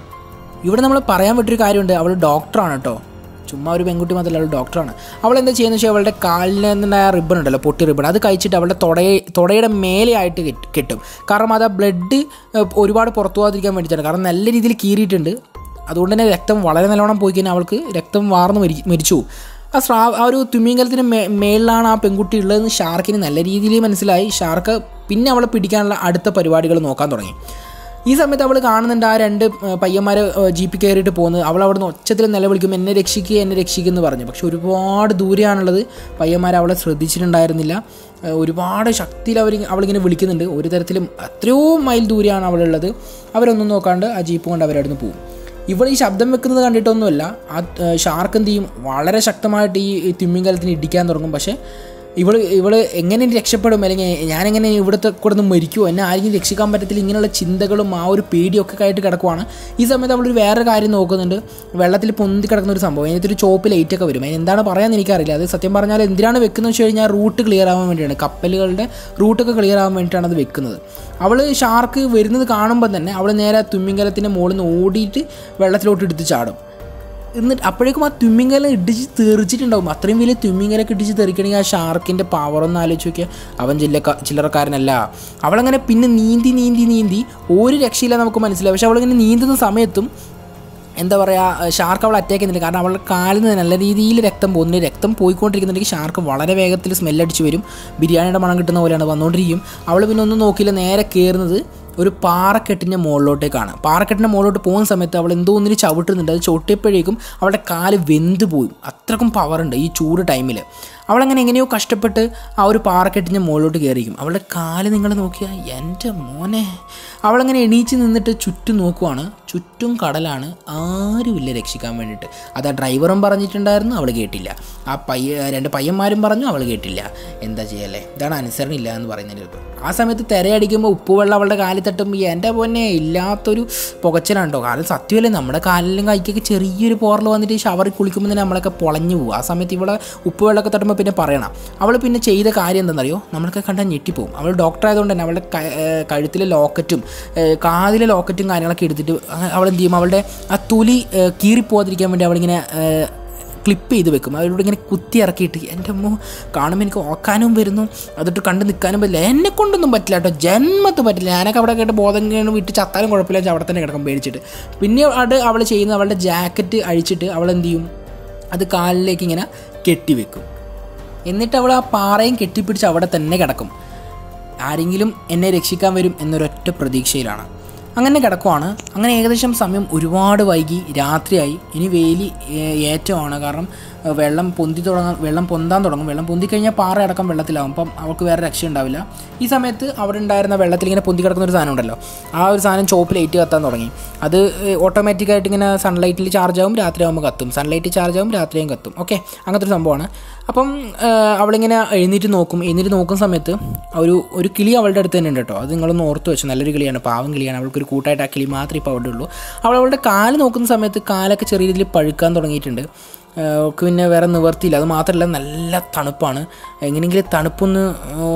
ഇവിടെ നമ്മൾ പറയാൻ പറ്റൊരു കാര്യമുണ്ട്, അവൾ ഡോക്ടറാണ് കേട്ടോ. ചുമ്മാ ഒരു പെൺകുട്ടി മാത്രമല്ല, അവൾ ഡോക്ടറാണ്. അവൾ എന്താ ചെയ്യുന്നത് വെച്ചാൽ അവളുടെ കാലിൽ നിന്നുണ്ടായ റിബൺ ഉണ്ടല്ലോ, പൊട്ടി റിബൺ, അത് കഴിച്ചിട്ട് അവളുടെ തുടയെ തുടയുടെ മേലെയായിട്ട് കെട്ടും. കാരണം അത് ആ ബ്ലഡ് ഒരുപാട് പുറത്തു പോകാതിരിക്കാൻ വേണ്ടിയിട്ടാണ്. കാരണം നല്ല രീതിയിൽ കീറിയിട്ടുണ്ട്. അതുകൊണ്ട് തന്നെ രക്തം വളരെ നല്ലോണം പോയി കഴിഞ്ഞാൽ അവൾക്ക് രക്തം വാർന്ന് മരി മരിച്ചു ആ സ്രാ ആ ഒരു തിമിംഗലത്തിന് മേ മേളിലാണ് ആ പെൺകുട്ടി ഉള്ളതെന്ന് ഷാർക്കിന് നല്ല രീതിയിൽ മനസ്സിലായി. ഷാർക്ക് പിന്നെ അവളെ പിടിക്കാനുള്ള അടുത്ത പരിപാടികൾ നോക്കാൻ തുടങ്ങി. ഈ സമയത്ത് അവൾ കാണുന്നുണ്ട് ആ രണ്ട് പയ്യന്മാർ ജീപ്പിൽ കയറിയിട്ട് പോകുന്നത്. അവൾ അവിടെ നിന്ന് ഒച്ചത്തിൽ നിലവിളിക്കും, എന്നെ രക്ഷിക്കുക എന്നെ രക്ഷിക്കുക എന്ന് പറഞ്ഞു. പക്ഷെ ഒരുപാട് ദൂരെയാണുള്ളത്. പയ്യന്മാർ അവളെ ശ്രദ്ധിച്ചിട്ടുണ്ടായിരുന്നില്ല. ഒരുപാട് ശക്തിയിൽ അവർ അവളിങ്ങനെ വിളിക്കുന്നുണ്ട്. ഒരു തരത്തിലും എത്രയോ മൈൽ ദൂരെയാണ് അവളുള്ളത്. അവരൊന്നും നോക്കാണ്ട് ആ ജീപ്പ് കൊണ്ട് അവരവിടെ നിന്ന് പോകും. ഇവൾ ഈ ശബ്ദം വെക്കുന്നത് കണ്ടിട്ടൊന്നുമല്ല, ആ ഷാർക്ക് എന്ത് ചെയ്യും, വളരെ ശക്തമായിട്ട് ഈ തിമിംഗലത്തിന് ഇടിക്കാൻ തുടങ്ങും. പക്ഷേ ഇവൾ ഇവൾ എങ്ങനെ രക്ഷപ്പെടും, അല്ലെങ്കിൽ ഞാനെങ്ങനെ ഇവിടുത്തെ കൂടെ നിന്ന് മരിക്കുമോ, എന്നെ ആരെങ്കിലും രക്ഷിക്കാൻ പറ്റത്തില്ല, ഇങ്ങനെയുള്ള ചിന്തകളും ആ ഒരു പേടിയൊക്കെ ആയിട്ട് കിടക്കുവാണ്. ഈ സമയത്ത് അവളൊരു വേറെ കാര്യം നോക്കുന്നുണ്ട്. വെള്ളത്തിൽ പൊന്തി കിടക്കുന്ന ഒരു സംഭവം, അതിനകത്തൊരു ചോപ്പ് ലൈറ്റൊക്കെ വരും. അതിന് എന്താണ് പറയാമെന്ന് എനിക്കറിയില്ല. അത് സത്യം പറഞ്ഞാൽ എന്തിനാണ് വെക്കുന്നത് വെച്ച് കഴിഞ്ഞാൽ റൂട്ട് ക്ലിയർ ആവാൻ വേണ്ടിയാണ്, കപ്പലുകളുടെ റൂട്ടൊക്കെ ക്ലിയർ ആവാൻ വേണ്ടിയിട്ടാണ് അത് വെക്കുന്നത്. അവൾ ഷാർക്ക് വരുന്നത് കാണുമ്പോൾ തന്നെ അവൾ നേരെ തിമിംഗലത്തിൻ്റെ മുകളിൽ നിന്ന് ഓടിയിട്ട് വെള്ളത്തിലോട്ട് എടുത്ത് ചാടും. എന്നിട്ട് അപ്പോഴേക്കും ആ തിമിംഗലം ഇടിച്ച് തെറിച്ചിട്ടുണ്ടാവും. അത്രയും വലിയ തിമിംഗലൊക്കെ ഇടിച്ച് തെറിക്കണമെങ്കിൽ ആ ഷാർക്കിൻ്റെ പവറൊന്നും ആലോചിച്ച് നോക്കിയാൽ അവൻ ചില്ലക്ക ചില്ലറക്കാരനല്ല. അവളങ്ങനെ പിന്നെ നീന്തി നീന്തി നീന്തി ഒരു രക്ഷയില്ല നമുക്ക് മനസ്സിലാവും. പക്ഷെ അവളിങ്ങനെ നീന്തുന്ന സമയത്തും എന്താ പറയുക, ഷാർക്ക് അവൾ അറ്റാക്ക് ചെയ്യുന്നില്ല. കാരണം അവളുടെ കാലിൽ നിന്ന് നല്ല രീതിയിൽ രക്തം പോകുന്നുണ്ട്. രക്തം പോയിക്കൊണ്ടിരിക്കുന്നുണ്ടെങ്കിൽ ഷാർക്ക് വളരെ വേഗത്തിൽ സ്മെല്ലടിച്ച് വരും. ബിരിയാണിയുടെ മണം കിട്ടുന്ന പോലെയാണ് വന്നുകൊണ്ടിരിക്കും. അവൾ പിന്നെ ഒന്നും നോക്കിയില്ല, നേരെ കയറുന്നത് ഒരു പാറക്കെട്ടിൻ്റെ മുകളിലോട്ടേക്കാണ്. പാറക്കെട്ടിൻ്റെ മുകളിലോട്ട് പോകുന്ന സമയത്ത് അവൾ എന്തോ ഒന്നിന് ചവിട്ടുന്നുണ്ട്. അത് ചവിട്ടിയപ്പോഴേക്കും അവളുടെ കാല് വെന്ത് പോയി. അത്രക്കും പവറുണ്ട് ഈ ചൂട് ടൈമിൽ. അവളങ്ങനെ എങ്ങനെയോ കഷ്ടപ്പെട്ട് ആ ഒരു പാറക്കെട്ടിൻ്റെ മുകളിലോട്ട് കയറിയിരിക്കും. അവളുടെ കാല് നിങ്ങൾ നോക്കിയാൽ എൻ്റെ മോനെ. അവളങ്ങനെ എണീച്ച് നിന്നിട്ട് ചുറ്റും നോക്കുവാണ്. ചുറ്റും കടലാണ്, ആരുമില്ല രക്ഷിക്കാൻ വേണ്ടിയിട്ട്. അത് ആ ഡ്രൈവറും പറഞ്ഞിട്ടുണ്ടായിരുന്നു, അവൾ കേട്ടില്ല. ആ പയ്യ രണ്ട് പയ്യന്മാരും പറഞ്ഞു, അവൾ കേട്ടില്ല. എന്താ ചെയ്യല്ലേ, ഇതാണ് അനുസരണ ഇല്ല എന്ന് പറയുന്നതിന്. ആ സമയത്ത് തിരയടിക്കുമ്പോൾ ഉപ്പുവെള്ളം അവളുടെ കാലിൽ തട്ടുമ്പോൾ എൻ്റെ പൊന്നെ ഇല്ലാത്തൊരു പുകച്ചിലുണ്ടോ. കാരണം സത്യമല്ലേ, നമ്മുടെ കാലിലും കൈക്കൊക്കെ ചെറിയൊരു പോറൽ വന്നിട്ട് ഷവറിൽ കുളിക്കുമ്പോൾ തന്നെ നമ്മളൊക്കെ പൊളഞ്ഞു പോകും. ആ സമയത്ത് ഇവിടെ ഉപ്പുവെള്ളമൊക്കെ തട്ടുമ്പോൾ പിന്നെ പറയണം. അവൾ പിന്നെ ചെയ്ത കാര്യം എന്താണെന്നറിയോ, നമ്മളൊക്കെ കണ്ടാൽ ഞെട്ടിപ്പോവും. അവൾ ഡോക്ടർ ആയതുകൊണ്ട് തന്നെ അവളുടെ കഴുത്തിലെ ലോക്കറ്റും കാതിലെ ലോക്കറ്റും കാര്യങ്ങളൊക്കെ എടുത്തിട്ട് അവൾ എന്ത് ചെയ്യും, അവളുടെ ആ തൊലി കീറിപ്പോകാതിരിക്കാൻ വേണ്ടി അവളിങ്ങനെ ക്ലിപ്പ് ചെയ്ത് വെക്കും. അവരോട് ഇങ്ങനെ കുത്തി ഇറക്കിയിട്ട് എൻ്റെ അമ്മ കാണുമ്പോൾ എനിക്ക് ഓക്കാനും വരുന്നു, അതിട്ട് കണ്ട് നിൽക്കാനും പറ്റില്ല. എന്നെ കൊണ്ടൊന്നും പറ്റില്ല കേട്ടോ, ജന്മത്ത് പറ്റില്ല. ഞാനൊക്കെ അവിടെ കേട്ട് ബോധം കഴിഞ്ഞ് വിട്ട് ചത്താലും കുഴപ്പമില്ല, അവിടെ തന്നെ കിടക്കും പേടിച്ചിട്ട്. പിന്നെ അത് അവൾ ചെയ്യുന്നത് അവളുടെ ജാക്കറ്റ് അഴിച്ചിട്ട് അവൾ എന്ത് ചെയ്യും, അത് കാലിലേക്ക് ഇങ്ങനെ കെട്ടിവെക്കും. എന്നിട്ട് അവൾ ആ പാറയും കെട്ടിപ്പിടിച്ച് അവിടെ തന്നെ കിടക്കും. ആരെങ്കിലും എന്നെ രക്ഷിക്കാൻ വരും എന്നൊരൊറ്റ പ്രതീക്ഷയിലാണ്. അങ്ങനെ കിടക്കുവാണ്. അങ്ങനെ ഏകദേശം സമയം ഒരുപാട് വൈകി, രാത്രിയായി. ഇനി വേലി ഏറ്റമാണ്. കാരണം വെള്ളം പൊന്തി തുടങ്ങാൻ വെള്ളം പൊന്താൻ തുടങ്ങും. വെള്ളം പൊന്തിക്കഴിഞ്ഞാൽ പാറ അടക്കം വെള്ളത്തിലാവും. അപ്പം അവൾക്ക് വേറെ രക്ഷ ഉണ്ടാവില്ല. ഈ സമയത്ത് അവിടെ ഉണ്ടായിരുന്ന വെള്ളത്തിൽ ഇങ്ങനെ പൊന്തി കിടക്കുന്ന ഒരു സാധനം ഉണ്ടല്ലോ, ആ ഒരു സാധനം ചോപ്പ് ലൈറ്റ് കത്താൻ തുടങ്ങി. അത് ഓട്ടോമാറ്റിക്കായിട്ട് ഇങ്ങനെ സൺലൈറ്റിൽ ചാർജ് ആവും, രാത്രിയാകുമ്പോൾ കത്തും. സൺലൈറ്റ് ചാർജ് ആവും, രാത്രിയും കത്തും. ഓക്കെ, അങ്ങനത്തെ ഒരു സംഭവമാണ്. അപ്പം അവളിങ്ങനെ എഴുന്നേറ്റ് നോക്കും. എഴുന്നേറ്റ് നോക്കുന്ന സമയത്ത് ഒരു ഒരു കിളി അവളുടെ അടുത്ത് തന്നെ ഉണ്ട് കേട്ടോ. അത് നിങ്ങളൊന്ന് ഓർത്ത് വെച്ചു, നല്ലൊരു കിളിയാണ്, പാവം കിളിയാണ്. അവൾക്കൊരു കൂട്ടായിട്ട് ആ കിളി മാത്രമേ ഇപ്പോൾ അവിടെ ഉള്ളൂ. അവൾ അവളുടെ കാല് നോക്കുന്ന സമയത്ത് കാലൊക്കെ ചെറിയ രീതിയിൽ പഴുക്കാൻ തുടങ്ങിയിട്ടുണ്ട്. അവൾക്ക് പിന്നെ വേറെ നിവർത്തിയില്ല. അത് മാത്രമല്ല നല്ല തണുപ്പാണ്. എങ്ങനെയെങ്കിലും തണുപ്പൊന്ന്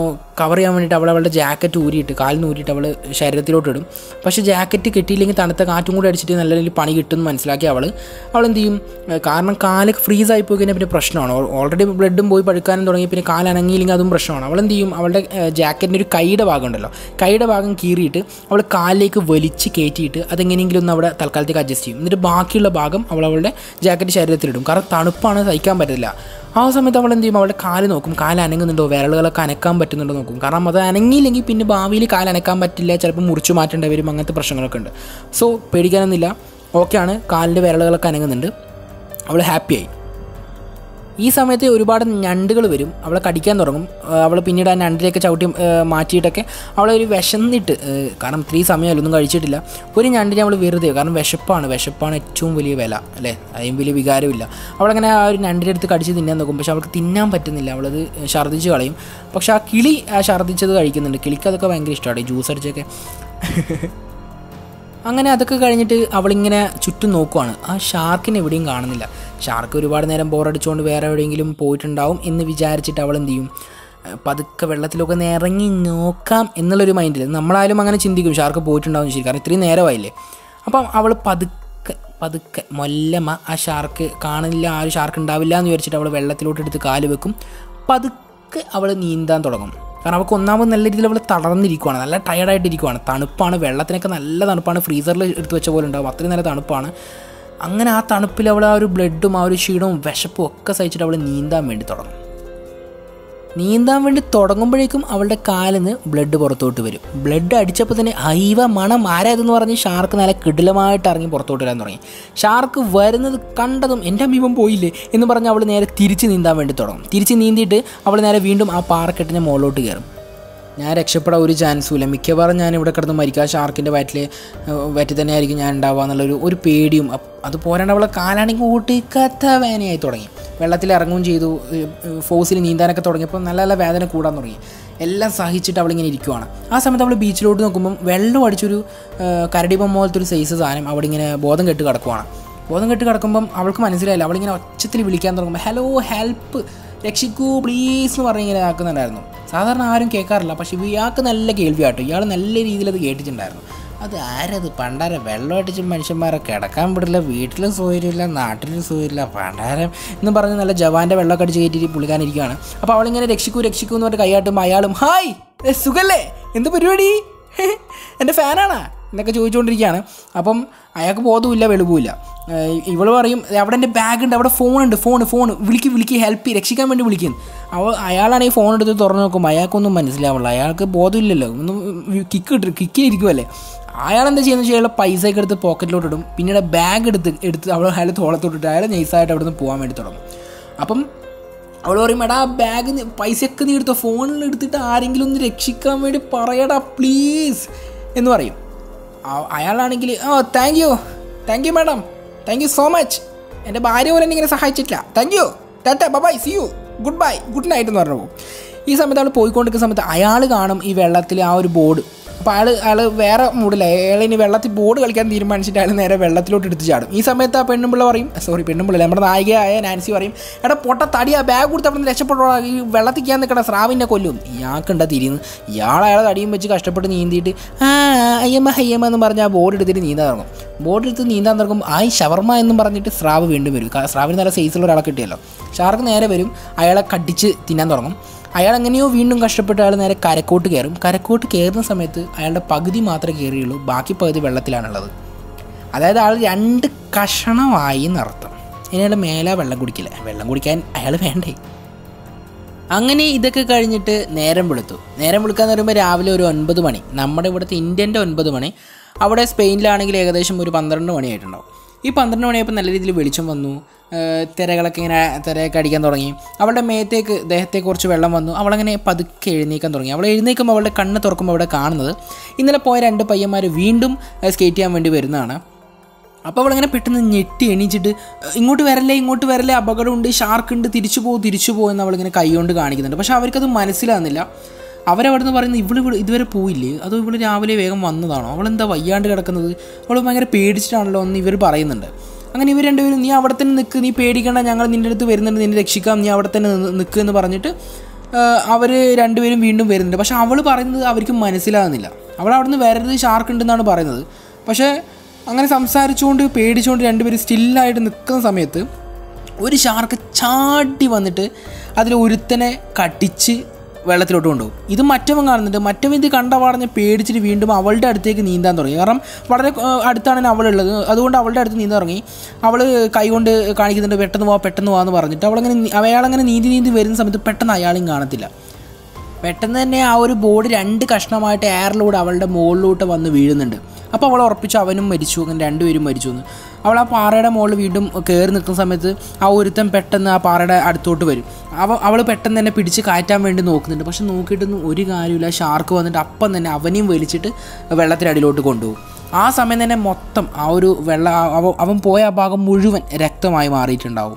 കവർ ചെയ്യാൻ വേണ്ടിയിട്ട് അവൾ അവളുടെ ജാക്കറ്റ് ഊരിയിട്ട് കാലിന് ഊരിയിട്ട് അവൾ ശരീരത്തിലോട്ട് ഇടും. പക്ഷേ ജാക്കറ്റ് കെട്ടിയില്ലെങ്കിൽ തണുത്ത കാറ്റും കൂടി അടിച്ചിട്ട് നല്ല രീതിയിൽ പണി കിട്ടുമെന്ന് മനസ്സിലാക്കി അവൾ അവൾ എന്ത് ചെയ്യും, കാരണം കാല് ഫ്രീസായി പോയി കഴിഞ്ഞാൽ പിന്നെ പ്രശ്നമാണ്. ഓൾറെഡി ബ്ലഡും പോയി പഴുക്കാനും തുടങ്ങി, പിന്നെ കാല് അനങ്ങിയില്ലെങ്കിൽ അതും പ്രശ്നമാണ്. അവൾ എന്ത് ചെയ്യും, അവളുടെ ജാക്കറ്റിൻ്റെ ഒരു കൈയുടെ ഭാഗം ഉണ്ടല്ലോ, കൈയുടെ ഭാഗം കീറിയിട്ട് അവൾ കാലിലേക്ക് വലിച്ച് കയറ്റിയിട്ട് അതെങ്ങനെയെങ്കിലും ഒന്ന് അവിടെ തൽക്കാലത്തേക്ക് അഡ്ജസ്റ്റ് ചെയ്യും. എന്നിട്ട് ബാക്കിയുള്ള ഭാഗം അവൾ അവളുടെ ജാക്കറ്റ് ശരീരത്തിലിടും. കാരണം തണുപ്പാണ്, സഹിക്കാൻ പറ്റില്ല. ആ സമയത്ത് അവൾ എന്ത് ചെയ്യും, അവളുടെ കാല് നോക്കും, കാല് അനങ്ങുന്നുണ്ടോ, വിരലുകളൊക്കെ അനക്കാൻ പറ്റുന്നുണ്ടോ നോക്കും. കാരണം അത് അനങ്ങിയില്ലെങ്കിൽ പിന്നെ ഭാവിയിൽ കാല് അനക്കാൻ പറ്റില്ല, ചിലപ്പോൾ മുറിച്ചു മാറ്റേണ്ടി വരും, അങ്ങനത്തെ പ്രശ്നങ്ങളൊക്കെ ഉണ്ട്. സോ പേടിക്കാനൊന്നുമില്ല, ഓക്കെയാണ്, കാലിൻ്റെ വിരലുകളൊക്കെ അനങ്ങുന്നുണ്ട്, അവൾ ഹാപ്പിയായി. ഈ സമയത്ത് ഒരുപാട് ഞണ്ടുകൾ വരും, അവളെ കടിക്കാൻ തുടങ്ങും. അവൾ പിന്നീട് ആ ഞണ്ടിലേക്ക് ചവിട്ടി മാറ്റിയിട്ടൊക്കെ അവളെ ഒരു വിശന്നിട്ട്, കാരണം ഇത്രയും സമയമല്ലൊന്നും കഴിച്ചിട്ടില്ല, ഒരു ഞണ്ടിനെ അവൾ വെറുതെ, കാരണം വിശപ്പാണ് വിശപ്പാണ് ഏറ്റവും വലിയ വില അല്ലേ, അതിനും വലിയ വികാരമില്ല. അവളങ്ങനെ ആ ഒരു ഞണ്ടിൻ്റെ അടുത്ത് കടിച്ച് തിന്നാൻ നോക്കും, പക്ഷെ അവൾക്ക് തിന്നാൻ പറ്റുന്നില്ല, അവളത് ഛർദ്ദിച്ച് കളയും. പക്ഷെ ആ കിളി ആ ഛർദ്ദിച്ചത് കഴിക്കുന്നുണ്ട്, കിളിക്ക് അതൊക്കെ ഭയങ്കര ഇഷ്ടമാണ്, ഈ ജ്യൂസ് അടിച്ചൊക്കെ. അങ്ങനെ അതൊക്കെ കഴിഞ്ഞിട്ട് അവളിങ്ങനെ ചുറ്റും നോക്കുവാണ്, ആ ഷാർക്കിനെ എവിടെയും കാണുന്നില്ല. ഷാർക്ക് ഒരുപാട് നേരം ബോറടിച്ചുകൊണ്ട് വേറെ എവിടെയെങ്കിലും പോയിട്ടുണ്ടാവും എന്ന് വിചാരിച്ചിട്ട് അവൾ എന്ത് ചെയ്യും, പതുക്കെ വെള്ളത്തിലൊക്കെ ഒന്ന് ഇറങ്ങി നോക്കാം എന്നുള്ളൊരു മൈൻഡിൽ. നമ്മളായാലും അങ്ങനെ ചിന്തിക്കും, ഷാർക്ക് പോയിട്ടുണ്ടാവും ശരി, കാരണം ഇത്രയും നേരമായില്ലേ. അപ്പം അവൾ പതുക്കെ പതുക്കെ മൊല്ലമ്മ ആ ഷാർക്ക് കാണില്ല, ആ ഒരു ഷാർക്ക് ഉണ്ടാവില്ല എന്ന് വിചാരിച്ചിട്ട് അവൾ വെള്ളത്തിലോട്ട് എടുത്ത് കാല് വെക്കും. പതുക്കെ അവൾ നീന്താൻ തുടങ്ങും. കാരണം അവൾക്ക് ഒന്നാമത് നല്ല രീതിയിൽ അവൾ തളർന്നിരിക്കുവാണ്, നല്ല ടയർഡായിട്ടിരിക്കുവാണ്, തണുപ്പാണ്, വെള്ളത്തിനൊക്കെ നല്ല തണുപ്പാണ്, ഫ്രീസറിൽ എടുത്ത് വെച്ച പോലെ ഉണ്ടാവും, അത്രയും നല്ല തണുപ്പാണ്. അങ്ങനെ ആ തണുപ്പിൽ അവൾ ആ ഒരു ബ്ലഡും ആ ഒരു ക്ഷീണവും വിശപ്പും ഒക്കെ സഹിച്ചിട്ട് അവൾ നീന്താൻ വേണ്ടി തുടങ്ങും. നീന്താൻ വേണ്ടി തുടങ്ങുമ്പോഴേക്കും അവളുടെ കാലിൽ നിന്ന് ബ്ലഡ് പുറത്തോട്ട് വരും. ബ്ലഡ് അടിച്ചപ്പോൾ തന്നെ ഹൈവ മണം ആരായതെന്ന് പറഞ്ഞ് ഷാർക്ക് നല്ല കിടിലമായിട്ട് ഇറങ്ങി പുറത്തോട്ട് വരാൻ തുടങ്ങി. ഷാർക്ക് വരുന്നത് കണ്ടതും എൻ്റെ അമ്മീവൻ പോയില്ലേ എന്ന് പറഞ്ഞ് അവൾ നേരെ തിരിച്ച് നീന്താൻ വേണ്ടി തുടങ്ങും. തിരിച്ച് നീന്തിയിട്ട് അവൾ നേരെ വീണ്ടും ആ പാറക്കെട്ടിൻ്റെ മുകളിലോട്ട് കയറും. ഞാൻ രക്ഷപ്പെടാൻ ഒരു ചാൻസും ഇല്ല, മിക്കവാറും ഞാൻ ഇവിടെ കിടന്ന് മരിക്കുക, ഷാർക്കിൻ്റെ വയറ്റിൽ വയറ്റിൽ തന്നെ ആയിരിക്കും ഞാൻ ഉണ്ടാവുക എന്നുള്ളൊരു ഒരു പേടിയും. അത് പോരാണ്ട് അവളെ കാലാണെങ്കിൽ ഊട്ടിക്കത്ത വേദനയായി തുടങ്ങി. വെള്ളത്തിൽ ഇറങ്ങുകയും ചെയ്തു, ഫോഴ്സിൽ നീന്താനൊക്കെ തുടങ്ങിയപ്പോൾ നല്ല നല്ല വേദന കൂടാൻ തുടങ്ങി. എല്ലാം സഹിച്ചിട്ട് അവളിങ്ങനെ ഇരിക്കുവാണ്. ആ സമയത്ത് അവൾ ബീച്ചിലോട്ട് നോക്കുമ്പം വെള്ളം അടിച്ചൊരു കരടിപ്പം പോലത്തെ ഒരു സൈസ് സാധനം അവിടെ ഇങ്ങനെ ബോധം കെട്ട് കിടക്കുവാണ്. ബോധം കെട്ട് കിടക്കുമ്പം അവൾക്ക് മനസ്സിലായില്ല, അവളിങ്ങനെ ഒച്ചത്തിൽ വിളിക്കാൻ തുടങ്ങുമ്പോൾ ഹലോ ഹെൽപ്പ് രക്ഷിക്കൂ പ്ലീസ് എന്ന് പറഞ്ഞ് ഇങ്ങനെ ആക്കുന്നുണ്ടായിരുന്നു. സാധാരണ ആരും കേൾക്കാറില്ല, പക്ഷേ ഇയാൾക്ക് നല്ല കേൾവി ആട്ടോ, ഇയാൾ നല്ല രീതിയിൽ അത് കേട്ടിട്ടുണ്ടായിരുന്നു. അത് ആരത് പണ്ടാരം വെള്ളം അടിച്ച് മനുഷ്യന്മാരെ കിടക്കാൻ വിടില്ല, വീട്ടിലും സൗകര്യമില്ല, നാട്ടിലും സൗകര്യമില്ല, പണ്ടാരം എന്ന് പറഞ്ഞ് നല്ല ജവാൻ്റെ വെള്ളമൊക്കെ അടിച്ച് കയറ്റിയിട്ട് പുള്ളിക്കാനിരിക്കുകയാണ്. അപ്പോൾ അവളിങ്ങനെ രക്ഷിക്കൂ രക്ഷിക്കൂ എന്ന് പറഞ്ഞിട്ട് കൈയാട്ടുമ്പോൾ അയാളും ഹായ് സുഖല്ലേ, എന്ത് പരിപാടി, എൻ്റെ ഫാനാണാ എന്നൊക്കെ ചോദിച്ചുകൊണ്ടിരിക്കുകയാണ്. അപ്പം അയാൾക്ക് ബോധമില്ല വെളിവുമില്ല. ഇവൾ പറയും അവിടെ എൻ്റെ ബാഗ് ഉണ്ട്, അവിടെ ഫോണുണ്ട്, ഫോൺ ഫോൺ വിളിക്ക് വിളിക്ക് ഹെൽപ്പ് രക്ഷിക്കാൻ വേണ്ടി വിളിക്കും. അവ അയാളാണെങ്കിൽ ഫോൺ എടുത്ത് തുറന്ന് നോക്കുമ്പോൾ അയാൾക്കൊന്നും മനസ്സിലാവില്ല, അയാൾക്ക് ബോധമില്ലല്ലോ, ഒന്നും കിക്ക് ഇട്ട് കിക്കിയിരിക്കുമല്ലേ. അയാളെന്താ ചെയ്യുന്നത് വെച്ചാൽ അയാൾ പൈസയൊക്കെ എടുത്ത് പോക്കറ്റിലോട്ട് ഇടും, പിന്നീട് ബാഗ് എടുത്ത് എടുത്ത് അവൾ അയാൾ തോളത്തോട്ടിട്ട് അയാൾ നൈസായിട്ട് അവിടെ നിന്ന് പോകാൻ വേണ്ടി തുടങ്ങും. അപ്പം അവൾ പറയും എടാ ബാഗ് പൈസയൊക്കെ നീ എടുത്തോ, ഫോണിൽ എടുത്തിട്ട് ആരെങ്കിലും ഒന്ന് രക്ഷിക്കാൻ വേണ്ടി പറയടാ പ്ലീസ് എന്ന് പറയും. അയാളാണെങ്കിൽ oh thank you thank you madam thank you so much, എൻ്റെ ഭാര്യ പോലെ ഇങ്ങനെ സഹായിച്ചിട്ടില്ല, thank you tata bye see you goodbye good night എന്ന് പറഞ്ഞു പോകും. ഈ സമയത്ത് അവൾ പോയിക്കൊണ്ടിരിക്കുന്ന സമയത്ത് അയാൾ കാണും ഈ വെള്ളത്തിൽ ആ ഒരു ബോർഡ്. അപ്പോൾ അയാൾ അയാൾ വേറെ മൂടില്ല, അയാൾ ഇനി വെള്ളത്തിൽ ബോർഡ് കളിക്കാൻ തീരുമാനിച്ചിട്ട് അയാൾ നേരെ വെള്ളത്തിലോട്ട് എടുത്ത് ചാടും. ഈ സമയത്ത് ആ പെണ്ണുമ്പിള്ള പറയും, സോറി പെണ്ണുമ്പിള്ള നമ്മുടെ നായികയായ നാൻസി പറയും എടാ പൊട്ട തടിയാ ബാഗ് കൊടുത്ത് അവിടെ നിന്ന് രക്ഷപ്പെട്ടോ, ഈ വെള്ളത്തിക്കാൻ നിൽക്കണ സ്രാവിനെ കൊല്ലും. ഇയാൾക്കുണ്ടാ തിരിയുന്നു, ഇയാൾ അയാളെ തടിയും വെച്ച് കഷ്ടപ്പെട്ട് നീന്തിയിട്ട് ആ അയ്യമ്മ അയ്യമ്മ എന്ന് പറഞ്ഞ് ആ ബോർഡ് എടുത്തിട്ട് നീന്താൻ തുടങ്ങും. ബോർഡ് എടുത്ത് നീന്താൻ തുടങ്ങും. ആയി ഷവർമ്മ എന്നും പറഞ്ഞിട്ട് സ്രാവ് വീണ്ടും വരും. സ്രാവിന് നല്ല സൈസുള്ള ഒരാളെ കിട്ടിയല്ലോ. ഷാർക്ക് നേരെ വരും, അയാളെ കടിച്ച് തിന്നാൻ തുടങ്ങും. അയാൾ എങ്ങനെയോ വീണ്ടും കഷ്ടപ്പെട്ട് അയാൾ നേരെ കരക്കോട്ട് കയറും. കരക്കോട്ട് കയറുന്ന സമയത്ത് അയാളുടെ പകുതി മാത്രമേ കയറിയുള്ളൂ, ബാക്കി പകുതി വെള്ളത്തിലാണുള്ളത്. അതായത് ആൾ രണ്ട് കഷണമായി എന്നർത്ഥം. ഇനി അയാൾ മേലെ വെള്ളം കുടിക്കില്ല, വെള്ളം കുടിക്കാൻ അയാൾ വേണ്ടേ. അങ്ങനെ ഇതൊക്കെ കഴിഞ്ഞിട്ട് നേരം വെളുത്തു. നേരം വെളുക്കാന്ന് പറയുമ്പോൾ രാവിലെ ഒരു ഒൻപത് മണി, നമ്മുടെ ഇവിടുത്തെ ഇന്ത്യൻ്റെ ഒൻപത് മണി, അവിടെ സ്പെയിനിലാണെങ്കിൽ ഏകദേശം ഒരു പന്ത്രണ്ട് മണിയായിട്ടുണ്ടാവും. ഈ പന്ത്രണ്ട് മണിയായപ്പോൾ നല്ല രീതിയിൽ വെളിച്ചം വന്നു, തിരകളൊക്കെ ഇങ്ങനെ തിരയൊക്കെ അടിക്കാൻ തുടങ്ങി. അവളുടെ മേത്തേക്ക് ദേഹത്തേക്ക് കുറച്ച് വെള്ളം വന്നു. അവളങ്ങനെ പതുക്കെ എഴുന്നേക്കാൻ തുടങ്ങി. അവൾ എഴുന്നേക്കുമ്പോൾ അവളുടെ കണ്ണ് തുറക്കുമ്പോൾ അവിടെ കാണുന്നത് ഇന്നലെ പോയ രണ്ട് പയ്യന്മാർ വീണ്ടും സ്കേറ്റ് ചെയ്യാൻ വേണ്ടി വരുന്നതാണ്. അപ്പോൾ അവളിങ്ങനെ പെട്ടെന്ന് ഞെട്ടി എണീച്ചിട്ട് ഇങ്ങോട്ട് വരല്ലേ ഇങ്ങോട്ട് വരല്ലേ അപകടമുണ്ട്, ഷാർക്കുണ്ട്, തിരിച്ചു പോകും തിരിച്ചു പോകും എന്ന് അവളിങ്ങനെ കൈ കൊണ്ട് കാണിക്കുന്നുണ്ട്. പക്ഷേ അവർക്കത് മനസ്സിലാകുന്നില്ല. അവരവിടെ നിന്ന് പറയുന്നത് ഇവള് ഇതുവരെ പോയില്ലേ, അതോ ഇവള് രാവിലെ വേഗം വന്നതാണോ, അവളെന്താ വയ്യാണ്ട് കിടക്കുന്നത്, അവൾ ഭയങ്കര പേടിച്ചിട്ടാണല്ലോ എന്ന് ഇവർ പറയുന്നുണ്ട്. അങ്ങനെ ഇവർ രണ്ടുപേരും നീ അവിടെ തന്നെ നിൽക്ക്, നീ പേടിക്കണ്ട, ഞങ്ങൾ നിൻ്റെ അടുത്ത് വരുന്നുണ്ട്, നിന്നെ രക്ഷിക്കാം, നീ അവിടെ തന്നെ നിൽക്കുക എന്ന് പറഞ്ഞിട്ട് അവർ രണ്ടുപേരും വീണ്ടും വരുന്നുണ്ട്. പക്ഷേ അവൾ പറയുന്നത് അവർക്ക് മനസ്സിലാകുന്നില്ല. അവൾ അവിടെ നിന്ന് വരരുത്, ഷാർക്ക് ഉണ്ടെന്നാണ് പറയുന്നത്. പക്ഷേ അങ്ങനെ സംസാരിച്ചുകൊണ്ട് പേടിച്ചുകൊണ്ട് രണ്ടുപേരും സ്റ്റില്ലായിട്ട് നിൽക്കുന്ന സമയത്ത് ഒരു ഷാർക്ക് ചാടി വന്നിട്ട് അതിൽ ഒരുത്തനെ കടിച്ച് വെള്ളത്തിലോട്ട് കൊണ്ടുപോകും. ഇത് മറ്റവൻ കാണുന്നുണ്ട്. മറ്റവൻ ഇത് കണ്ട പാടഞ്ഞ് പേടിച്ചിട്ട് വീണ്ടും അവളുടെ അടുത്തേക്ക് നീന്താൻ തുടങ്ങി. കാരണം വളരെ അടുത്താണ് അവളുള്ളത്. അതുകൊണ്ട് അവളുടെ അടുത്ത് നീന്താൻ തുടങ്ങി. അവൾ കൈ കൊണ്ട് കാണിക്കുന്നുണ്ട്, പെട്ടെന്ന് പോവാ പെട്ടെന്ന് പോകാമെന്ന് പറഞ്ഞിട്ട് അവളങ്ങനെ അയാളങ്ങനെ നീന്തി നീന്തി വരുന്ന സമയത്ത് പെട്ടെന്ന് അയാളെയും കാണത്തില്ല. പെട്ടെന്ന് തന്നെ ആ ഒരു ബോർഡ് രണ്ട് കഷ്ണമായിട്ട് എയറിലൂടെ അവളുടെ മുകളിലോട്ട് വന്ന് വീഴുന്നുണ്ട്. അപ്പോൾ അവൾ ഉറപ്പിച്ചു അവനും മരിച്ചു, അങ്ങനെ രണ്ടുപേരും മരിച്ചു എന്ന്. അവൾ ആ പാറയുടെ മുകളിൽ വീണ്ടും കയറി നിൽക്കുന്ന സമയത്ത് ആ ഒരുത്തൻ പെട്ടെന്ന് ആ പാറയുടെ അടുത്തോട്ട് വരും. അവ അവൾ പെട്ടെന്ന് തന്നെ പിടിച്ച് കയറ്റാൻ വേണ്ടി നോക്കുന്നുണ്ട്. പക്ഷെ നോക്കിയിട്ടൊന്നും ഒരു കാര്യമില്ല. ഷാർക്ക് വന്നിട്ട് അപ്പം തന്നെ അവനെയും വലിച്ചിട്ട് വെള്ളത്തിനടിയിലോട്ട് കൊണ്ടുപോകും. ആ സമയം തന്നെ മൊത്തം ആ ഒരു വെള്ള അവൻ പോയ ആ ഭാഗം മുഴുവൻ രക്തമായി മാറിയിട്ടുണ്ടാവും.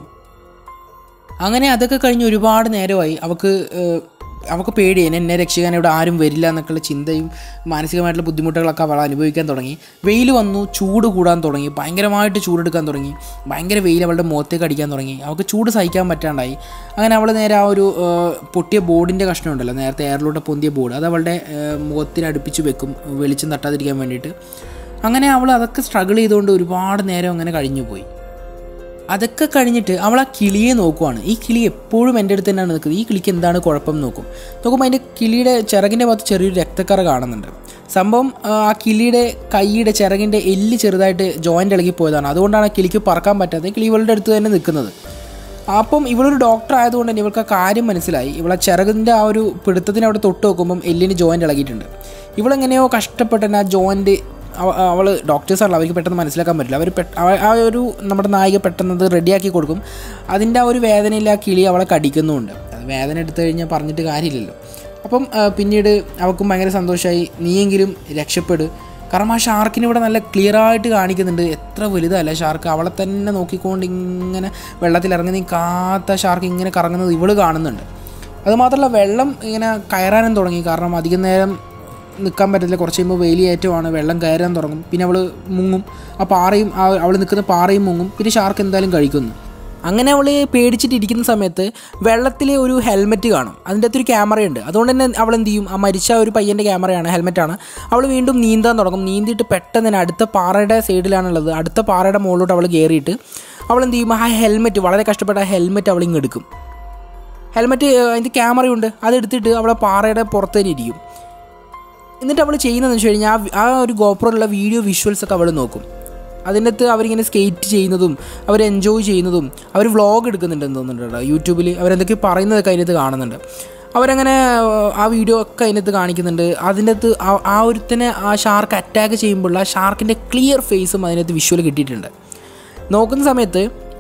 അങ്ങനെ അതൊക്കെ കഴിഞ്ഞ് ഒരുപാട് നേരമായി അവൾക്ക് അവൾക്ക് പേടിയായി, എന്നെ രക്ഷിക്കാൻ ഇവിടെ ആരും വരില്ല എന്നൊക്കെയുള്ള ചിന്തയും മാനസികമായിട്ടുള്ള ബുദ്ധിമുട്ടുകളൊക്കെ അവൾ അനുഭവിക്കാൻ തുടങ്ങി. വെയിൽ വന്നു, ചൂട് കൂടാൻ തുടങ്ങി, ഭയങ്കരമായിട്ട് ചൂടെടുക്കാൻ തുടങ്ങി. ഭയങ്കര വെയിൽ അവളുടെ മുഖത്തേക്ക് അടിക്കാൻ തുടങ്ങി. അവൾക്ക് ചൂട് സഹിക്കാൻ പറ്റാണ്ടായി. അങ്ങനെ അവൾ നേരെ ആ ഒരു പൊട്ടിയ ബോർഡിൻ്റെ കഷ്ണം ഉണ്ടല്ലോ, നേരത്തെ എയറിലൂടെ പൊന്തിയ ബോർഡ്, അത് അവളുടെ മുഖത്തിന് അടുപ്പിച്ച് വെക്കും വെളിച്ചം തട്ടാതിരിക്കാൻ വേണ്ടിയിട്ട്. അങ്ങനെ അവൾ അതൊക്കെ സ്ട്രഗിൾ ചെയ്തുകൊണ്ട് ഒരുപാട് നേരം അങ്ങനെ കഴിഞ്ഞു പോയി. അതൊക്കെ കഴിഞ്ഞിട്ട് അവൾ ആ കിളിയെ നോക്കുവാണ്. ഈ കിളി എപ്പോഴും എൻ്റെ അടുത്ത് തന്നെയാണ് നിൽക്കുന്നത്. ഈ കിളിക്ക് എന്താണ് കുഴപ്പം നോക്കും. നോക്കുമ്പോൾ അതിൻ്റെ കിളിയുടെ ചിറകിൻ്റെ ഭാഗത്ത് ചെറിയൊരു രക്തക്കറ കാണുന്നുണ്ട്. സംഭവം ആ കിളിയുടെ കൈയുടെ ചിറകിൻ്റെ എല്ല് ചെറുതായിട്ട് ജോയിൻ്റ് ഇളകി പോയതാണ്. അതുകൊണ്ടാണ് ആ കിളിക്ക് പറക്കാൻ പറ്റാത്തത്. കിളി ഇവളുടെ അടുത്ത് തന്നെ നിൽക്കുന്നത്. അപ്പം ഇവളൊരു ഡോക്ടർ ആയതുകൊണ്ട് തന്നെ ഇവൾക്ക് ആ കാര്യം മനസ്സിലായി. ഇവളെ ചിറകിൻ്റെ ആ ഒരു പിടുത്തത്തിന് അവിടെ തൊട്ട് നോക്കുമ്പം എല്ലിന് ജോയിൻ്റ് ഇളകിയിട്ടുണ്ട്. ഇവളെങ്ങനെയോ കഷ്ടപ്പെട്ട് തന്നെ ആ ജോയിൻ്റ് അവൾ ഡോക്ടേഴ്സാണല്ലോ, അവർക്ക് പെട്ടെന്ന് മനസ്സിലാക്കാൻ പറ്റില്ല. അവർ പെട്ട ആ ഒരു നമ്മുടെ നായിക പെട്ടെന്നത് റെഡിയാക്കി കൊടുക്കും. അതിൻ്റെ ആ ഒരു വേദനയിൽ ആ കിളി അവളെ കടിക്കുന്നുമുണ്ട്. അത് വേദന എടുത്തു കഴിഞ്ഞാൽ പറഞ്ഞിട്ട് കാര്യമില്ലല്ലോ. അപ്പം പിന്നീട് അവൾക്കും ഭയങ്കര സന്തോഷമായി. നീയെങ്കിലും രക്ഷപ്പെടും. കാരണം ആ ഷാർക്കിന് ഇവിടെ നല്ല ക്ലിയറായിട്ട് കാണിക്കുന്നുണ്ട് എത്ര വലുതല്ല ഷാർക്ക്. അവളെ തന്നെ നോക്കിക്കൊണ്ട് ഇങ്ങനെ വെള്ളത്തിലിറങ്ങുന്ന ഈ കാത്ത ഷാർക്ക് ഇങ്ങനെ കറങ്ങുന്നത് ഇവൾ കാണുന്നുണ്ട്. അതുമാത്രമല്ല വെള്ളം ഇങ്ങനെ കയറാനും തുടങ്ങി. കാരണം അധികം നേരം നിൽക്കാൻ പറ്റില്ല. കുറച്ച് കഴിയുമ്പോൾ വേലിയേറ്റമാണ്, വെള്ളം കയറാൻ തുടങ്ങും. പിന്നെ അവൾ മുങ്ങും. ആ പാറയും ആ അവൾ നിൽക്കുന്ന പാറയും മുങ്ങും. പിന്നെ ഷാർക്ക് എന്തായാലും കഴിക്കുന്നു. അങ്ങനെ അവൾ പേടിച്ചിട്ടിരിക്കുന്ന സമയത്ത് വെള്ളത്തിൽ ഒരു ഹെൽമെറ്റ് കാണും. അതിൻ്റെ അകത്തൊരു ക്യാമറയുണ്ട്. അതുകൊണ്ട് തന്നെ അവൾ എന്ത് ചെയ്യും, ആ മരിച്ച ഒരു പയ്യൻ്റെ ക്യാമറയാണ്, ഹെൽമെറ്റാണ്. അവൾ വീണ്ടും നീന്താൻ തുടങ്ങും. നീന്തിയിട്ട് പെട്ടെന്ന് തന്നെ അടുത്ത പാറയുടെ സൈഡിലാണുള്ളത്. അടുത്ത പാറയുടെ മുകളിലോട്ട് അവൾ കയറിയിട്ട് അവൾ എന്ത് ചെയ്യും, ആ ഹെൽമെറ്റ് വളരെ കഷ്ടപ്പെട്ട ആ ഹെൽമെറ്റ് അവൾ ഇങ്ങ് എടുക്കും. ഹെൽമെറ്റ് അതിൻ്റെ ക്യാമറയുണ്ട്, അതെടുത്തിട്ട് അവളെ പാറയുടെ പുറത്ത് തന്നെ ഇരിക്കും. എന്നിട്ട് അവൾ ചെയ്യുന്നതെന്ന് വെച്ച് കഴിഞ്ഞാൽ ആ ഒരു ഗോപ്രോയിലുള്ള വീഡിയോ വിഷ്വൽസൊക്കെ അവൾ നോക്കും. അതിൻ്റെ അകത്ത് അവരിങ്ങനെ സ്കേറ്റ് ചെയ്യുന്നതും അവർ എൻജോയ് ചെയ്യുന്നതും അവർ വ്ളോഗ് എടുക്കുന്നുണ്ടെന്ന് തോന്നുന്നുണ്ട് യൂട്യൂബിൽ. അവരെന്തൊക്കെ പറയുന്നതൊക്കെ അതിനകത്ത് കാണുന്നുണ്ട്. അവരങ്ങനെ ആ വീഡിയോ ഒക്കെ അതിനകത്ത് കാണിക്കുന്നുണ്ട്. അതിൻ്റെ അകത്ത് ആ ഒരുത്തനെ ആ ഷാർക്ക് അറ്റാക്ക് ചെയ്യുമ്പോൾ ആ ഷാർക്കിൻ്റെ ക്ലിയർ ഫേസും അതിനകത്ത് വിഷ്വൽ കിട്ടിയിട്ടുണ്ട്. നോക്കുന്ന സമയത്ത്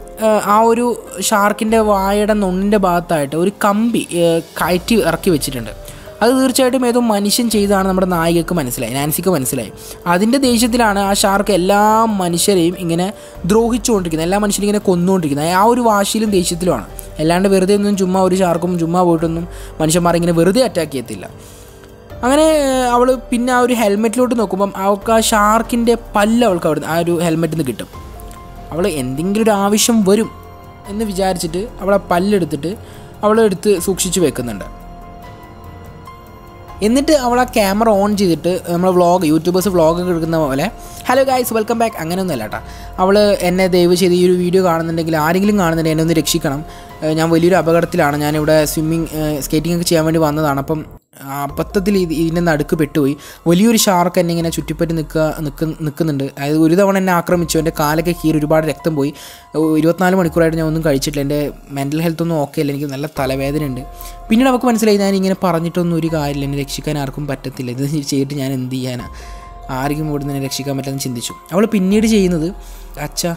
ആ ഒരു ഷാർക്കിൻ്റെ വായയുടെ നൊണ്ണിൻ്റെ ഭാഗത്തായിട്ട് ഒരു കമ്പി കയറ്റി ഇറക്കി വെച്ചിട്ടുണ്ട്. അത് തീർച്ചയായിട്ടും ഏതോ മനുഷ്യൻ ചെയ്തതാണ് നമ്മുടെ നായികക്ക് മനസ്സിലായി, നാൻസിക്ക് മനസ്സിലായി. അതിൻ്റെ ദേഷ്യത്തിലാണ് ആ ഷാർക്ക് എല്ലാ മനുഷ്യരെയും ഇങ്ങനെ ദ്രോഹിച്ചുകൊണ്ടിരിക്കുന്നത്, എല്ലാ മനുഷ്യരും ഇങ്ങനെ കൊന്നുകൊണ്ടിരിക്കുന്നത്. ആ ഒരു വാശിയിലും ദേഷ്യത്തിലുമാണ്. അല്ലാണ്ട് വെറുതെ ഒന്നും ചുമ്മാ ഒരു ഷാർക്കും ചുമ്മാ പോയിട്ടൊന്നും മനുഷ്യന്മാരെ ഇങ്ങനെ വെറുതെ അറ്റാക്ക് ചെയ്യത്തില്ല. അങ്ങനെ അവൾ പിന്നെ ആ ഒരു ഹെൽമെറ്റിലോട്ട് നോക്കുമ്പം അവൾക്ക് ആ ഷാർക്കിൻ്റെ പല്ല് അവൾക്ക് അവിടെ ആ ഒരു ഹെൽമെറ്റിൽ നിന്ന് കിട്ടും. അവൾ എന്തെങ്കിലും ഒരു ആവശ്യം വരും എന്ന് വിചാരിച്ചിട്ട് അവളെ പല്ലെടുത്തിട്ട് അവളെടുത്ത് സൂക്ഷിച്ച് വെക്കുന്നുണ്ട്. എന്നിട്ട് അവൾ ആ ക്യാമറ ഓൺ ചെയ്തിട്ട് നമ്മൾ വ്ളോഗ് യൂട്യൂബേഴ്സ് വ്ളോഗൊക്കെ എടുക്കുന്ന പോലെ ഹലോ ഗൈസ് വെൽക്കം ബാക്ക് അങ്ങനെയൊന്നുമല്ല കേട്ടോ. അവൾ എന്നെ ദയവ് ചെയ്ത് ഈ ഒരു വീഡിയോ കാണുന്നുണ്ടെങ്കിൽ ആരെങ്കിലും കാണുന്നുണ്ടെങ്കിൽ എന്നെ ഒന്ന് രക്ഷിക്കണം. ഞാൻ വലിയൊരു അപകടത്തിലാണ്. ഞാനിവിടെ സ്വിമ്മിങ് സ്കേറ്റിംഗ് ഒക്കെ ചെയ്യാൻ വേണ്ടി വന്നതാണ്. അപ്പം അബദ്ധത്തിൽ ഇത് ഇതിൻ്റെ നടുക്ക് പെട്ടുപോയി. വലിയൊരു ഷാർക്ക് എന്നെ ഇങ്ങനെ ചുറ്റിപ്പറ്റി നിൽക്കുക നിൽക്ക് നിൽക്കുന്നുണ്ട്. അതായത് ഒരു തവണ എന്നെ ആക്രമിച്ചു. എൻ്റെ കാലൊക്കെ കീറി ഒരുപാട് രക്തം പോയി. ഇരുപത്തിനാല് മണിക്കൂറായിട്ട് ഞാൻ ഒന്നും കഴിച്ചിട്ടില്ല. എൻ്റെ മെൻ്റൽ ഹെൽത്തൊന്നും ഓക്കെ അല്ല. എനിക്ക് നല്ല തലവേദനയുണ്ട്. പിന്നീട് അവൾക്ക് മനസ്സിലായി ഞാൻ ഇങ്ങനെ പറഞ്ഞിട്ടൊന്നും ഒരു കാര്യമില്ല, എന്നെ രക്ഷിക്കാൻ ആർക്കും പറ്റത്തില്ല. ഇത് ചെയ്തിട്ട് ഞാൻ എന്ത് ചെയ്യാനാണ്, ആർക്കും ഇവിടെ നിന്ന് രക്ഷിക്കാൻ പറ്റുമെന്ന് ചിന്തിച്ചു. അവൾ പിന്നീട് ചെയ്യുന്നത് അച്ഛാ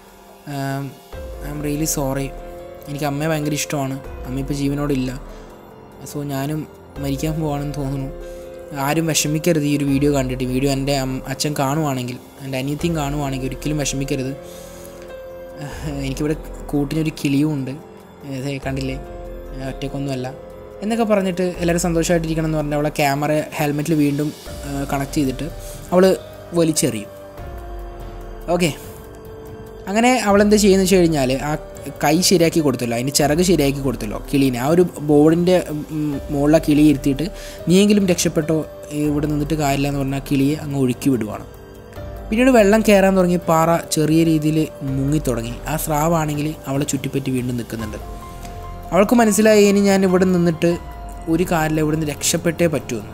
ഐ ആം റിയലി സോറി, എനിക്ക് അമ്മയെ ഭയങ്കര ഇഷ്ടമാണ്, അമ്മ ഇപ്പോൾ ജീവനോടില്ല, സോ ഞാനും മരിക്കാൻ പോവാണെന്ന് തോന്നുന്നു, ആരും വിഷമിക്കരുത് ഈ ഒരു വീഡിയോ കണ്ടിട്ട്. വീഡിയോ എൻ്റെ അച്ഛൻ കാണുവാണെങ്കിൽ, എൻ്റെ അനിയത്തിയും കാണുവാണെങ്കിൽ ഒരിക്കലും വിഷമിക്കരുത്. എനിക്കിവിടെ കൂട്ടിനൊരു കിളിയും ഉണ്ട്, കണ്ടില്ലേ, ഒറ്റയ്ക്കൊന്നുമല്ല എന്നൊക്കെ പറഞ്ഞിട്ട് എല്ലാവരും സന്തോഷമായിട്ടിരിക്കണം എന്ന് പറഞ്ഞാൽ അവളെ ക്യാമറ ഹെൽമെറ്റിൽ വീണ്ടും കണക്ട് ചെയ്തിട്ട് അവൾ വലിച്ചെറിയും. ഓക്കെ, അങ്ങനെ അവളെന്ത് ചെയ്യുന്നത് വെച്ച് കഴിഞ്ഞാൽ ആ കൈ ശരിയാക്കി കൊടുത്തല്ലോ, അതിൻ്റെ ചിറക് ശരിയാക്കി കൊടുത്തല്ലോ കിളീനെ. ആ ഒരു ബോർഡിൻ്റെ മുകളിലെ കിളി ഇരുത്തിയിട്ട് നീയെങ്കിലും രക്ഷപ്പെട്ടോ, ഇവിടെ നിന്നിട്ട് കാര്യമില്ല എന്ന് പറഞ്ഞാൽ കിളിയെ അങ്ങ് ഒഴുക്കി വിടുവാണ്. പിന്നീട് വെള്ളം കയറാൻ തുടങ്ങി, പാറ ചെറിയ രീതിയിൽ മുങ്ങിത്തുടങ്ങി. ആ സ്രാവാണെങ്കിൽ അവളെ ചുറ്റിപ്പറ്റി വീണ്ടും നിൽക്കുന്നുണ്ട്. അവൾക്ക് മനസ്സിലായി ഇനി ഞാൻ ഇവിടെ നിന്നിട്ട് ഒരു കാര്യമില്ല, ഇവിടെ നിന്ന് രക്ഷപ്പെട്ടേ പറ്റുമെന്ന്.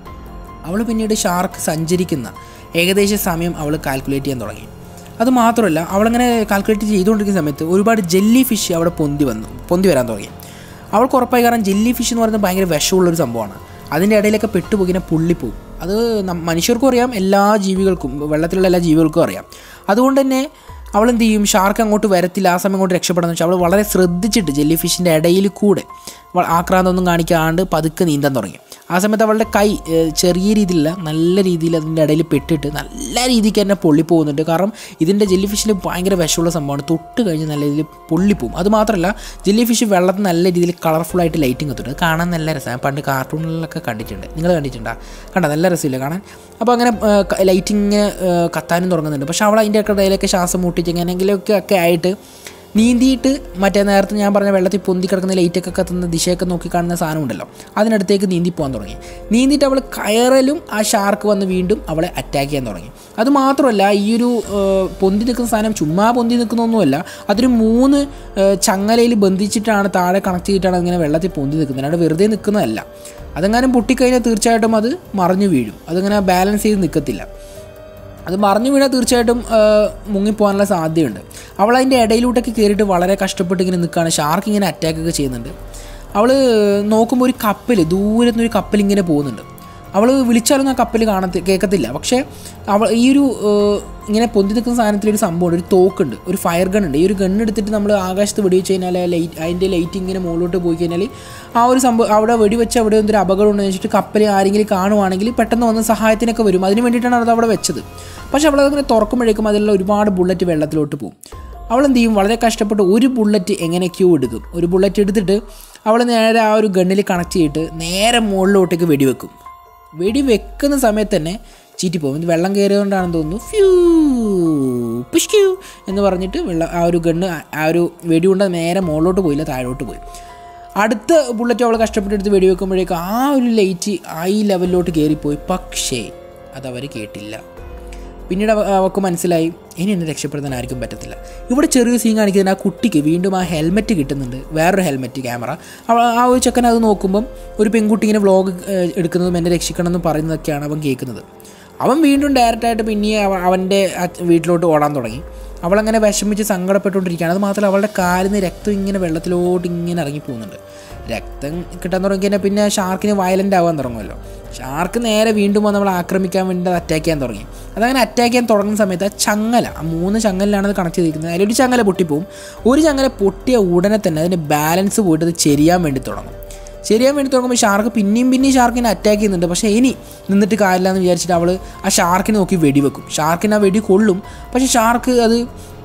അവൾ പിന്നീട് ഷാർക്ക് സഞ്ചരിക്കുന്ന ഏകദേശ സമയം അവൾ കാൽക്കുലേറ്റ് ചെയ്യാൻ തുടങ്ങി. അതുമാത്രമല്ല, അവളങ്ങനെ കാൽക്കുലേറ്റ് ചെയ്തുകൊണ്ടിരിക്കുന്ന സമയത്ത് ഒരുപാട് ജെല്ലി ഫിഷ് അവിടെ പൊന്തി വന്നു പൊന്തി വരാൻ തുടങ്ങി. അവൾക്ക് ഉറപ്പായി, കാരണം ജെല്ലി ഫിഷ് എന്ന് പറയുന്നത് ഭയങ്കര വിഷമുള്ളൊരു സംഭവമാണ്. അതിൻ്റെ ഇടയിലൊക്കെ പെട്ടുപോയിങ്ങനെ പുള്ളിപ്പോവും. അത് മനുഷ്യർക്കും അറിയാം, എല്ലാ ജീവികൾക്കും, വെള്ളത്തിലുള്ള എല്ലാ ജീവികൾക്കും അറിയാം. അതുകൊണ്ട് തന്നെ അവളെന്ത് ചെയ്യും, ഷാർക്ക് അങ്ങോട്ട് വരത്തില്ല, ആ സമയം കൊണ്ട് രക്ഷപ്പെടാന്ന് വെച്ചാൽ അവൾ വളരെ ശ്രദ്ധിച്ചിട്ട് ജെല്ലി ഫിഷിൻ്റെ ഇടയിൽ കൂടെ ആക്രാന്തമൊന്നും കാണിക്കാണ്ട് പതുക്കെ നീന്താൻ തുടങ്ങി. ആ സമയത്ത് അവളുടെ കൈ ചെറിയ രീതിയിലല്ല, നല്ല രീതിയിൽ അതിൻ്റെ ഇടയിൽ പെട്ടിട്ട് നല്ല രീതിക്ക് തന്നെ പൊള്ളിപ്പോകുന്നുണ്ട്. കാരണം ഇതിൻ്റെ ജെല്ലി ഫിഷിൽ ഭയങ്കര വിഷമുള്ള സംഭവമാണ്, തൊട്ട് കഴിഞ്ഞ് നല്ല രീതിയിൽ പൊള്ളിപ്പോവും. അതുമാത്രമല്ല, ജെല്ലി ഫിഷ് വെള്ളത്തിൽ നല്ല രീതിയിൽ കളർഫുള്ളായിട്ട് ലൈറ്റിങ് എത്തുന്നുണ്ട്. അത് കാണാൻ നല്ല രസമാണ്. പണ്ട് കാർട്ടൂണിലൊക്കെ കണ്ടിട്ടുണ്ട്, നിങ്ങൾ കണ്ടിട്ടുണ്ടോ? കണ്ട നല്ല രസമില്ല കാണാൻ. അപ്പോൾ അങ്ങനെ ലൈറ്റിങ് കത്താനും തുടങ്ങുന്നുണ്ട്. പക്ഷേ അവൾ അതിൻ്റെ ഒക്കെ ഇടയിലൊക്കെ ശ്വാസം മുട്ടിച്ച് എങ്ങനെയെങ്കിലുമൊക്കെ ഒക്കെ ആയിട്ട് നീന്തിയിട്ട് മറ്റേ നേരത്തെ ഞാൻ പറഞ്ഞ വെള്ളത്തിൽ പൊന്തി കിടക്കുന്ന ലൈറ്റൊക്കെ കത്തുന്ന ദിശയൊക്കെ നോക്കി കാണുന്ന സാധനം ഉണ്ടല്ലോ, അതിനടുത്തേക്ക് നീന്തി പോകാൻ തുടങ്ങി. നീന്തിയിട്ട് അവൾ കയറലും ആ ഷാർക്ക് വന്ന് വീണ്ടും അവളെ അറ്റാക്ക് ചെയ്യാൻ തുടങ്ങി. അതുമാത്രമല്ല, ഈ ഒരു പൊന്തി നിൽക്കുന്ന സാധനം ചുമ്മാ പൊന്തി നിൽക്കുന്നൊന്നുമല്ല, അതൊരു മൂന്ന് ചങ്ങലയിൽ ബന്ധിച്ചിട്ടാണ്, താഴെ കണക്ട് ചെയ്തിട്ടാണ് അതിങ്ങനെ വെള്ളത്തിൽ പൊന്തി നിൽക്കുന്നത്. അല്ലാണ്ട് വെറുതെ നിൽക്കുന്നതല്ല. അതെങ്ങാനും പൊട്ടിക്കഴിഞ്ഞാൽ തീർച്ചയായിട്ടും അത് മറിഞ്ഞു വീഴും. അതിങ്ങനെ ബാലൻസ് ചെയ്ത് നിൽക്കത്തില്ല. അത് മറിഞ്ഞു വീണാൽ തീർച്ചയായിട്ടും മുങ്ങിപ്പോകാനുള്ള സാധ്യതയുണ്ട്. അവൾ അതിൻ്റെ ഇടയിലോട്ടൊക്കെ കയറിയിട്ട് വളരെ കഷ്ടപ്പെട്ട് ഇങ്ങനെ നിൽക്കുകയാണ്. ഷാർക്ക് ഇങ്ങനെ അറ്റാക്കൊക്കെ ചെയ്യുന്നുണ്ട്. അവൾ നോക്കുമ്പോൾ ഒരു കപ്പൽ, ദൂരത്തുനിന്നൊരു കപ്പൽ ഇങ്ങനെ പോകുന്നുണ്ട്. അവൾ വിളിച്ചാലൊന്നും ആ കപ്പൽ കാണത്തി കേൾക്കത്തില്ല. പക്ഷേ അവൾ ഈ ഒരു ഇങ്ങനെ പൊന്തി നിൽക്കുന്ന സാധനത്തിലൊരു സംഭവമുണ്ട്, ഒരു തോക്കുണ്ട്, ഒരു ഫയർ ഗൺ ഉണ്ട്. ഈ ഒരു ഗണ്ണെടുത്തിട്ട് നമ്മൾ ആകാശത്ത് വെടിവെച്ച് കഴിഞ്ഞാൽ ലൈറ്റ് അതിൻ്റെ ലൈറ്റ് ഇങ്ങനെ മുകളിലോട്ട് പോയി കഴിഞ്ഞാൽ ആ ഒരു സംഭവം അവിടെ വെടിവെച്ച് അവിടെ എന്തൊരു അപകടം ഉണ്ടെന്ന് വെച്ചിട്ട് കപ്പൽ ആരെങ്കിലും കാണുവാണെങ്കിൽ പെട്ടെന്ന് വന്ന് സഹായത്തിനൊക്കെ വരും. അതിന് വേണ്ടിയിട്ടാണ് അത് അവിടെ വെച്ചത്. പക്ഷേ അവളതിങ്ങനെ തുറക്കുമ്പോഴേക്കും അതിലുള്ള ഒരുപാട് ബുള്ളറ്റ് വെള്ളത്തിലോട്ട് പോകും. അവളെന്ത് ചെയ്യും, വളരെ കഷ്ടപ്പെട്ട് ഒരു ബുള്ളറ്റ് എങ്ങനെയൊക്കെയോ എടുക്കും. ഒരു ബുള്ളറ്റ് എടുത്തിട്ട് അവൾ നേരെ ആ ഒരു ഗണ്ണിൽ കണക്ട് ചെയ്തിട്ട് നേരെ മുകളിലോട്ടേക്ക് വെടിവെക്കും. വെടി വെക്കുന്ന സമയത്ത് തന്നെ ചീറ്റിപ്പോകും. ഇത് വെള്ളം കയറിയതുകൊണ്ടാണെന്ന് തോന്നുന്നു. ഫ്യൂ പുഷ്ക്യൂ എന്ന് പറഞ്ഞിട്ട് വെള്ളം ആ ഒരു ഗണ്ണ് ആ ഒരു വെടി കൊണ്ട് നേരെ മുകളിലോട്ട് പോയില്ല, താഴോട്ട് പോയി. അടുത്ത ബുള്ളറ്റ് അവൾ കഷ്ടപ്പെട്ടെടുത്ത് വെടിവെക്കുമ്പോഴേക്കും ആ ഒരു ലൈറ്റ് ഐ ലെവലിലോട്ട് കയറിപ്പോയി. പക്ഷേ അതവർ കേട്ടില്ല. പിന്നീട് അവൾക്ക് മനസ്സിലായി ഇനി എന്നെ രക്ഷപ്പെടുത്താൻ ആർക്കും പറ്റത്തില്ല. ഇവിടെ ചെറിയൊരു സീൻ കാണിക്കുന്നതിന് ആ കുട്ടിക്ക് വീണ്ടും ആ ഹെൽമെറ്റ് കിട്ടുന്നുണ്ട്, വേറൊരു ഹെൽമെറ്റ് ക്യാമറ. അവൾ ആ ഒരു ചെക്കൻ അത് നോക്കുമ്പം ഒരു പെൺകുട്ടി ഇങ്ങനെ വ്ളോഗ് എടുക്കുന്നതും എന്നെ രക്ഷിക്കണം എന്ന് പറയുന്നതൊക്കെയാണ് അവൻ കേൾക്കുന്നത്. അവൻ വീണ്ടും ഡയറക്റ്റായിട്ട് പിന്നെ അവൻ്റെ വീട്ടിലോട്ട് ഓടാൻ തുടങ്ങി. അവളങ്ങനെ വിഷമിച്ച് സങ്കടപ്പെട്ടുകൊണ്ടിരിക്കുകയാണ്. അത് മാത്രമല്ല, അവളുടെ കാലിൽ നിന്ന് രക്തം ഇങ്ങനെ വെള്ളത്തിലോട്ട് ഇങ്ങനെ ഇറങ്ങി പോകുന്നുണ്ട്. രക്തം കിട്ടാൻ തുടങ്ങി കഴിഞ്ഞാൽ പിന്നെ ഷാർക്കിന് വയലൻ്റ് ആവാൻ തുടങ്ങുമല്ലോ. ഷാർക്ക് നേരെ വീണ്ടും വന്ന് നമ്മളെ ആക്രമിക്കാൻ വേണ്ടി അറ്റാക്ക് ചെയ്യാൻ തുടങ്ങി. അതങ്ങനെ അറ്റാക്ക് ചെയ്യാൻ തുടങ്ങുന്ന സമയത്ത് ആ ചങ്ങല, ആ മൂന്ന് ചങ്ങലിലാണ് അത് കണക്ട് ചെയ്തിരിക്കുന്നത്. അതിലൊരു ചങ്ങല പൊട്ടിപ്പോവും. ഒരു ചങ്ങല പൊട്ടിയ ഉടനെ തന്നെ അതിൻ്റെ ബാലൻസ് പോയിട്ട് അത് ചെരിയാൻ വേണ്ടി തുടങ്ങും. ചെരിയാൻ വേണ്ടി തുടങ്ങുമ്പോൾ ഷാർക്ക് പിന്നെയും പിന്നെയും ഷാർക്കിനെ അറ്റാക്ക് ചെയ്യുന്നുണ്ട്. പക്ഷേ ഇനി നിന്നിട്ട് കാര്യമില്ല എന്ന് വിചാരിച്ചിട്ട് അവൾ ആ ഷാർക്കിനെ നോക്കി വെടിവെക്കും. ഷാർക്കിന് ആ വെടി കൊള്ളും, പക്ഷേ ഷാർക്ക് അത്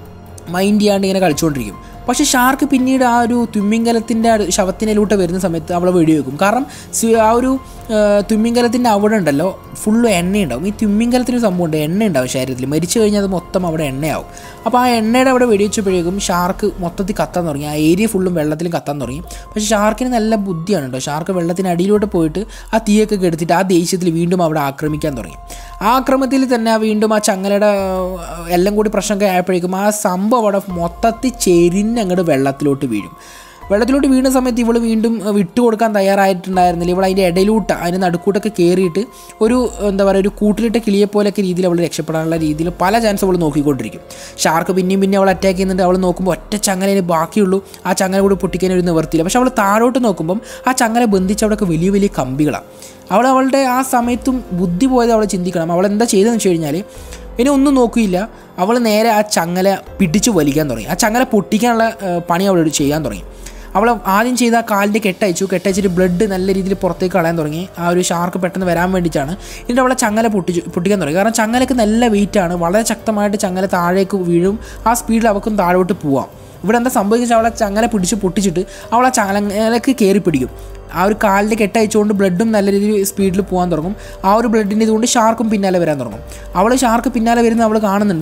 മൈൻഡ് ചെയ്യാണ്ട് ഇങ്ങനെ കളിച്ചുകൊണ്ടിരിക്കും. പക്ഷേ ഷാർക്ക് പിന്നീട് ആ ഒരു തുമ്മിങ്കലത്തിൻ്റെ ശവത്തിനിലൂട്ട് വരുന്ന സമയത്ത് അവളെ വെടിവെക്കും. കാരണം ആ ഒരു തുമ്മിങ്കലത്തിൻ്റെ അവിടെ ഉണ്ടല്ലോ ഫുള്ള് എണ്ണയുണ്ടാവും. ഈ തുമ്മിങ്കലത്തിന് സംഭവമുണ്ട്, എണ്ണ ഉണ്ടാവും ശരീരത്തിൽ. മരിച്ചു കഴിഞ്ഞാൽ അത് മൊത്തം അവിടെ എണ്ണയാവും. അപ്പോൾ ആ എണ്ണയുടെ അവിടെ വെടിവെച്ചപ്പോഴേക്കും ഷാർക്ക് മൊത്തത്തിൽ കത്താൻ തുടങ്ങി. ആ ഏരിയ ഫുള്ളും വെള്ളത്തിലും കത്താൻ തുടങ്ങി. പക്ഷേ ഷാർക്കിന് നല്ല ബുദ്ധിയാണ് കേട്ടോ. ഷാർക്ക് വെള്ളത്തിന് അടിയിലോട്ട് പോയിട്ട് ആ തീയൊക്കെ കെടുത്തിട്ട് ആ ദേഷ്യത്തിൽ വീണ്ടും അവിടെ ആക്രമിക്കാൻ തുടങ്ങി. ആ ആക്രമത്തിൽ തന്നെ വീണ്ടും ആ ചങ്ങലയുടെ എല്ലാം കൂടി പ്രശ്നമൊക്കെ ആയപ്പോഴേക്കും ആ സംഭവം അവിടെ മൊത്തത്തിൽ ചെരിഞ്ഞ് അങ്ങോട്ട് വെള്ളത്തിലോട്ട് വീഴും. വെള്ളത്തിലോട്ട് വീണ സമയത്ത് ഇവൾ വീണ്ടും വിട്ടുകൊടുക്കാൻ തയ്യാറായിട്ടുണ്ടായിരുന്നില്ല. ഇവൾ അതിൻ്റെ ഇടയിലൂട്ട് അതിൻ്റെ നടുക്കൂട്ടൊക്കെ കയറിയിട്ട് ഒരു എന്താ പറയുക ഒരു കൂട്ടിലിട്ട കിളിയെപ്പോലൊക്കെ രീതിയിൽ അവൾ രക്ഷപ്പെടാനുള്ള രീതിയിൽ പല ചാൻസ് അവൾ നോക്കിക്കൊണ്ടിരിക്കും. ഷാർക്ക് പിന്നെയും പിന്നെ അവൾ അറ്റാക്ക് ചെയ്യുന്നുണ്ട്. അവൾ നോക്കുമ്പോൾ ഒറ്റ ചങ്ങലേ ബാക്കിയുള്ളൂ. ആ ചങ്ങല കൂടി പൊട്ടിക്കാൻ ഒരു നിവർത്തിയില്ല. പക്ഷെ അവൾ താഴോട്ട് നോക്കുമ്പം ആ ചങ്ങല ബന്ധിച്ച് അവിടെയൊക്കെ വലിയ വലിയ കമ്പികളാണ്. അവൾ അവളുടെ ആ സമയത്തും ബുദ്ധി പോയത് അവൾ ചിന്തിക്കണം. അവൾ എന്താ ചെയ്തതെന്ന് വെച്ച് കഴിഞ്ഞാൽ ഇനി ഒന്നും നോക്കിയില്ല. അവൾ നേരെ ആ ചങ്ങല പിടിച്ച് വലിക്കാൻ തുടങ്ങി. ആ ചങ്ങല പൊട്ടിക്കാനുള്ള പണി അവൾ ചെയ്യാൻ തുടങ്ങി. അവൾ ആദ്യം ചെയ്ത ആ കാലിൻ്റെ കെട്ടയച്ചു. കെട്ടയച്ചിട്ട് ബ്ലഡ് നല്ല രീതിയിൽ പുറത്തേക്ക് കളയാൻ തുടങ്ങി. ആ ഒരു ഷാർക്ക് പെട്ടെന്ന് വരാൻ വേണ്ടിയിട്ടാണ്. എന്നിട്ട് അവളെ ചങ്ങല പൊട്ടിച്ചു പൊട്ടിക്കാൻ തുടങ്ങി. കാരണം ചങ്ങലക്ക് നല്ല വെയിറ്റാണ്. വളരെ ശക്തമായിട്ട് ചങ്ങല താഴേക്ക് വീഴും. ആ സ്പീഡിൽ അവൾക്കും താഴോട്ട് പോവാം. ഇവിടെ എന്താ സംഭവിച്ചാൽ അവളെ ചങ്ങല പിടിച്ച് പൊട്ടിച്ചിട്ട് അവൾ ആ ചങ്ങലക്ക് കയറി പിടിക്കും. ആ ഒരു കാലിൻ്റെ കെട്ടയച്ചുകൊണ്ട് ബ്ലഡും നല്ല രീതിയിൽ സ്പീഡിൽ പോകാൻ തുടങ്ങും. ആ ഒരു ബ്ലഡിൻ്റെ ഇതുകൊണ്ട് ഷാർക്കും പിന്നാലെ വരാൻ തുടങ്ങും. അവൾ ഷാർക്ക് പിന്നാലെ വരുന്ന അവൾ കാണുന്നുണ്ട്.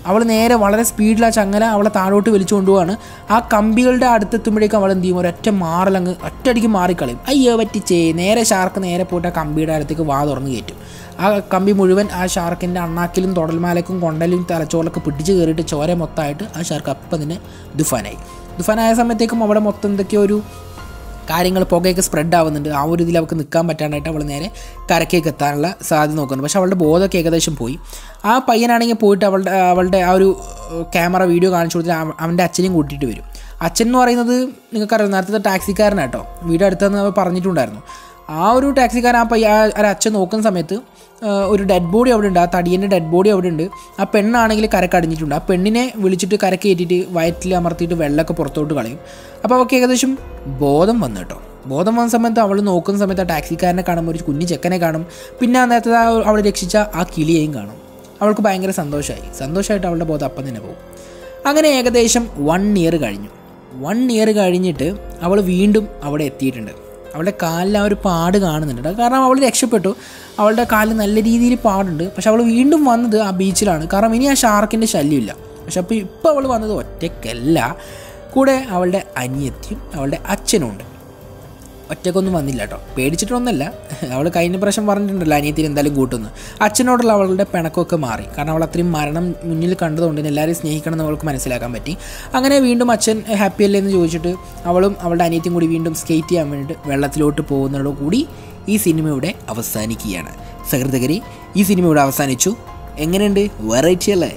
അവൾ നേരെ വളരെ സ്പീഡിൽ ആ ചങ്ങല അവളെ താഴോട്ട് വലിച്ചു കൊണ്ടുപോവാണ്. ആ കമ്പികളുടെ അടുത്തെത്തുമ്പോഴേക്കും അവൾ എന്ത് ചെയ്യും, ഒരൊറ്റ മാറലങ്ങ് ഒറ്റയടിക്ക് മാറിക്കളയും. അയ്യോ പറ്റിച്ചേ, നേരെ ഷാർക്ക് നേരെ പോയിട്ട് ആ കമ്പിയുടെ അടുത്തേക്ക് വാ തുറന്ന് കയറ്റും. ആ കമ്പി മുഴുവൻ ആ ഷാർക്കിൻ്റെ അണ്ണാക്കിലും തൊടൽമാലക്കും കൊണ്ടലും തലച്ചോറിലൊക്കെ പിടിച്ച് കയറിയിട്ട് ചോര മൊത്തമായിട്ട് ആ ഷാർക്ക് അപ്പം തന്നെ ദുഫാനായി. ദുഫാനായ സമയത്തേക്കും അവിടെ മൊത്തം എന്തൊക്കെയോ ഒരു കാര്യങ്ങൾ പുകയൊക്കെ സ്പ്രെഡ് ആവുന്നുണ്ട്. ആ ഒരു ഇതിൽ അവൾക്ക് നിൽക്കാൻ പറ്റാണ്ടായിട്ട് അവൾ നേരെ കരക്കേക്ക് എത്താനുള്ള സാധ്യത നോക്കുന്നു. പക്ഷേ അവളുടെ ബോധമൊക്കെ ഏകദേശം പോയി. ആ പയ്യനാണെങ്കിൽ പോയിട്ട് അവളുടെ അവളുടെ ആ ഒരു ക്യാമറ വീഡിയോ കാണിച്ചു കൊടുത്തിട്ട് അവൻ്റെ അച്ഛനെയും കൂട്ടിയിട്ട് വരും. അച്ഛൻ എന്ന് പറയുന്നത് നിങ്ങൾക്കറിയാം, നേരത്തെ ടാക്സിക്കാരനാട്ടോ, വീട് അടുത്തെന്ന് അവർ പറഞ്ഞിട്ടുണ്ടായിരുന്നു. ആ ഒരു ടാക്സിക്കാരൻ ആ പയ്യ ആ അച്ഛൻ നോക്കുന്ന സമയത്ത് ഒരു ഡെഡ് ബോഡി അവിടെ ഉണ്ട്, ആ തടിയൻ്റെ ഡെഡ് ബോഡി അവിടെ ഉണ്ട്. ആ പെണ്ണാണെങ്കിൽ കരക്കടിഞ്ഞിട്ടുണ്ട്. ആ പെണ്ണിനെ വിളിച്ചിട്ട് കരക്ക് കയറ്റിയിട്ട് വയറ്റിൽ അമർത്തിയിട്ട് വെള്ളമൊക്കെ പുറത്തോട്ട് കളയും. അപ്പോൾ അവൾക്ക് ഏകദേശം ബോധം വന്നു കേട്ടോ. ബോധം വന്ന സമയത്ത് അവൾ നോക്കുന്ന സമയത്ത് ആ ടാക്സിക്കാരനെ കാണും, ഒരു കുഞ്ഞു ചെക്കനെ കാണും, പിന്നെ ആ നേരത്തെ അവൾ രക്ഷിച്ച ആ കിളിയെയും കാണും. അവൾക്ക് ഭയങ്കര സന്തോഷമായി. സന്തോഷമായിട്ട് അവളുടെ ബോധം അപ്പം തന്നെ പോകും. അങ്ങനെ ഏകദേശം വൺ ഇയർ കഴിഞ്ഞു. വൺ ഇയർ കഴിഞ്ഞിട്ട് അവൾ വീണ്ടും അവിടെ എത്തിയിട്ടുണ്ട്. അവളുടെ കാലിൽ ആ ഒരു പാട് കാണുന്നുണ്ട്. കാരണം അവൾ രക്ഷപ്പെട്ടു, അവളുടെ കാലിൽ നല്ല രീതിയിൽ പാടുണ്ട്. പക്ഷെ അവൾ വീണ്ടും വന്നത് ആ ബീച്ചിലാണ്. കാരണം ഇനി ആ ഷാർക്കിൻ്റെ ശല്യമില്ല. പക്ഷെ അപ്പോൾ ഇപ്പോൾ അവൾ വന്നത് ഒറ്റയ്ക്കല്ല, കൂടെ അവളുടെ അനിയത്തിയും അവളുടെ അച്ഛനും ഉണ്ട്. ഒറ്റയ്ക്കൊന്നും വന്നില്ല കേട്ടോ, പേടിച്ചിട്ടൊന്നുമല്ല. അവൾ കഴിഞ്ഞ പ്രാവശ്യം പറഞ്ഞിട്ടുണ്ടല്ലോ അനിയത്തിന് എന്തായാലും കൂട്ടുന്നു. അച്ഛനോടുള്ള അവളുടെ പിണക്കമൊക്കെ മാറി. കാരണം അവൾ അത്രയും മരണം മുന്നിൽ കണ്ടതുകൊണ്ട് എല്ലാവരെയും സ്നേഹിക്കണം എന്ന് അവൾക്ക് മനസ്സിലാക്കാൻ പറ്റി. അങ്ങനെ വീണ്ടും അച്ഛൻ ഹാപ്പി അല്ലേ എന്ന് ചോദിച്ചിട്ട് അവളും അവളുടെ അനിയത്തിയും കൂടി വീണ്ടും സ്കേറ്റ് ചെയ്യാൻ വേണ്ടിയിട്ട് വെള്ളത്തിലോട്ട് പോകുന്നതോടുകൂടി ഈ സിനിമ ഇവിടെ അവസാനിക്കുകയാണ്. സഹൃദയരെ, ഈ സിനിമ ഇവിടെ അവസാനിച്ചു. എങ്ങനെയുണ്ട്? വെറൈറ്റി അല്ലേ?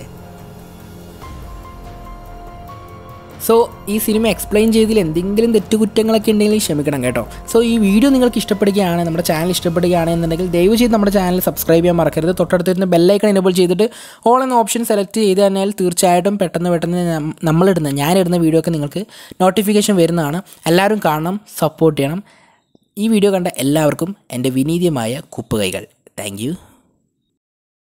സോ ഈ സിനിമ എക്സ്പ്ലെയിൻ ചെയ്തതിൽ എന്തെങ്കിലും തെറ്റുകുറ്റങ്ങളൊക്കെ ഉണ്ടെങ്കിൽ ക്ഷമിക്കണം കേട്ടോ. സോ ഈ വീഡിയോ നിങ്ങൾക്ക് ഇഷ്ടപ്പെടുകയാണ്, നമ്മുടെ ചാനൽ ഇഷ്ടപ്പെടുകയാണ് എന്നുണ്ടെങ്കിൽ ദയവ് ചെയ്ത് നമ്മുടെ ചാനൽ സബ്സ്ക്രൈബ് ചെയ്യാൻ മറക്കരുത്. തൊട്ടടുത്ത് ബെല്ലൈക്കൺ എനേബിൾ ചെയ്തിട്ട് ഓൾ എന്ന ഓപ്ഷൻ സെലക്ട് ചെയ്ത് കഴിഞ്ഞാൽ തീർച്ചയായിട്ടും പെട്ടെന്ന് പെട്ടെന്ന് നമ്മളിടുന്ന ഞാനിടുന്ന വീഡിയോ ഒക്കെ നിങ്ങൾക്ക് നോട്ടിഫിക്കേഷൻ വരുന്നതാണ്. എല്ലാവരും കാണണം, സപ്പോർട്ട് ചെയ്യണം. ഈ വീഡിയോ കണ്ട എല്ലാവർക്കും എൻ്റെ വിനീതമായ കുപ്പുകൈകൾ. Thank you.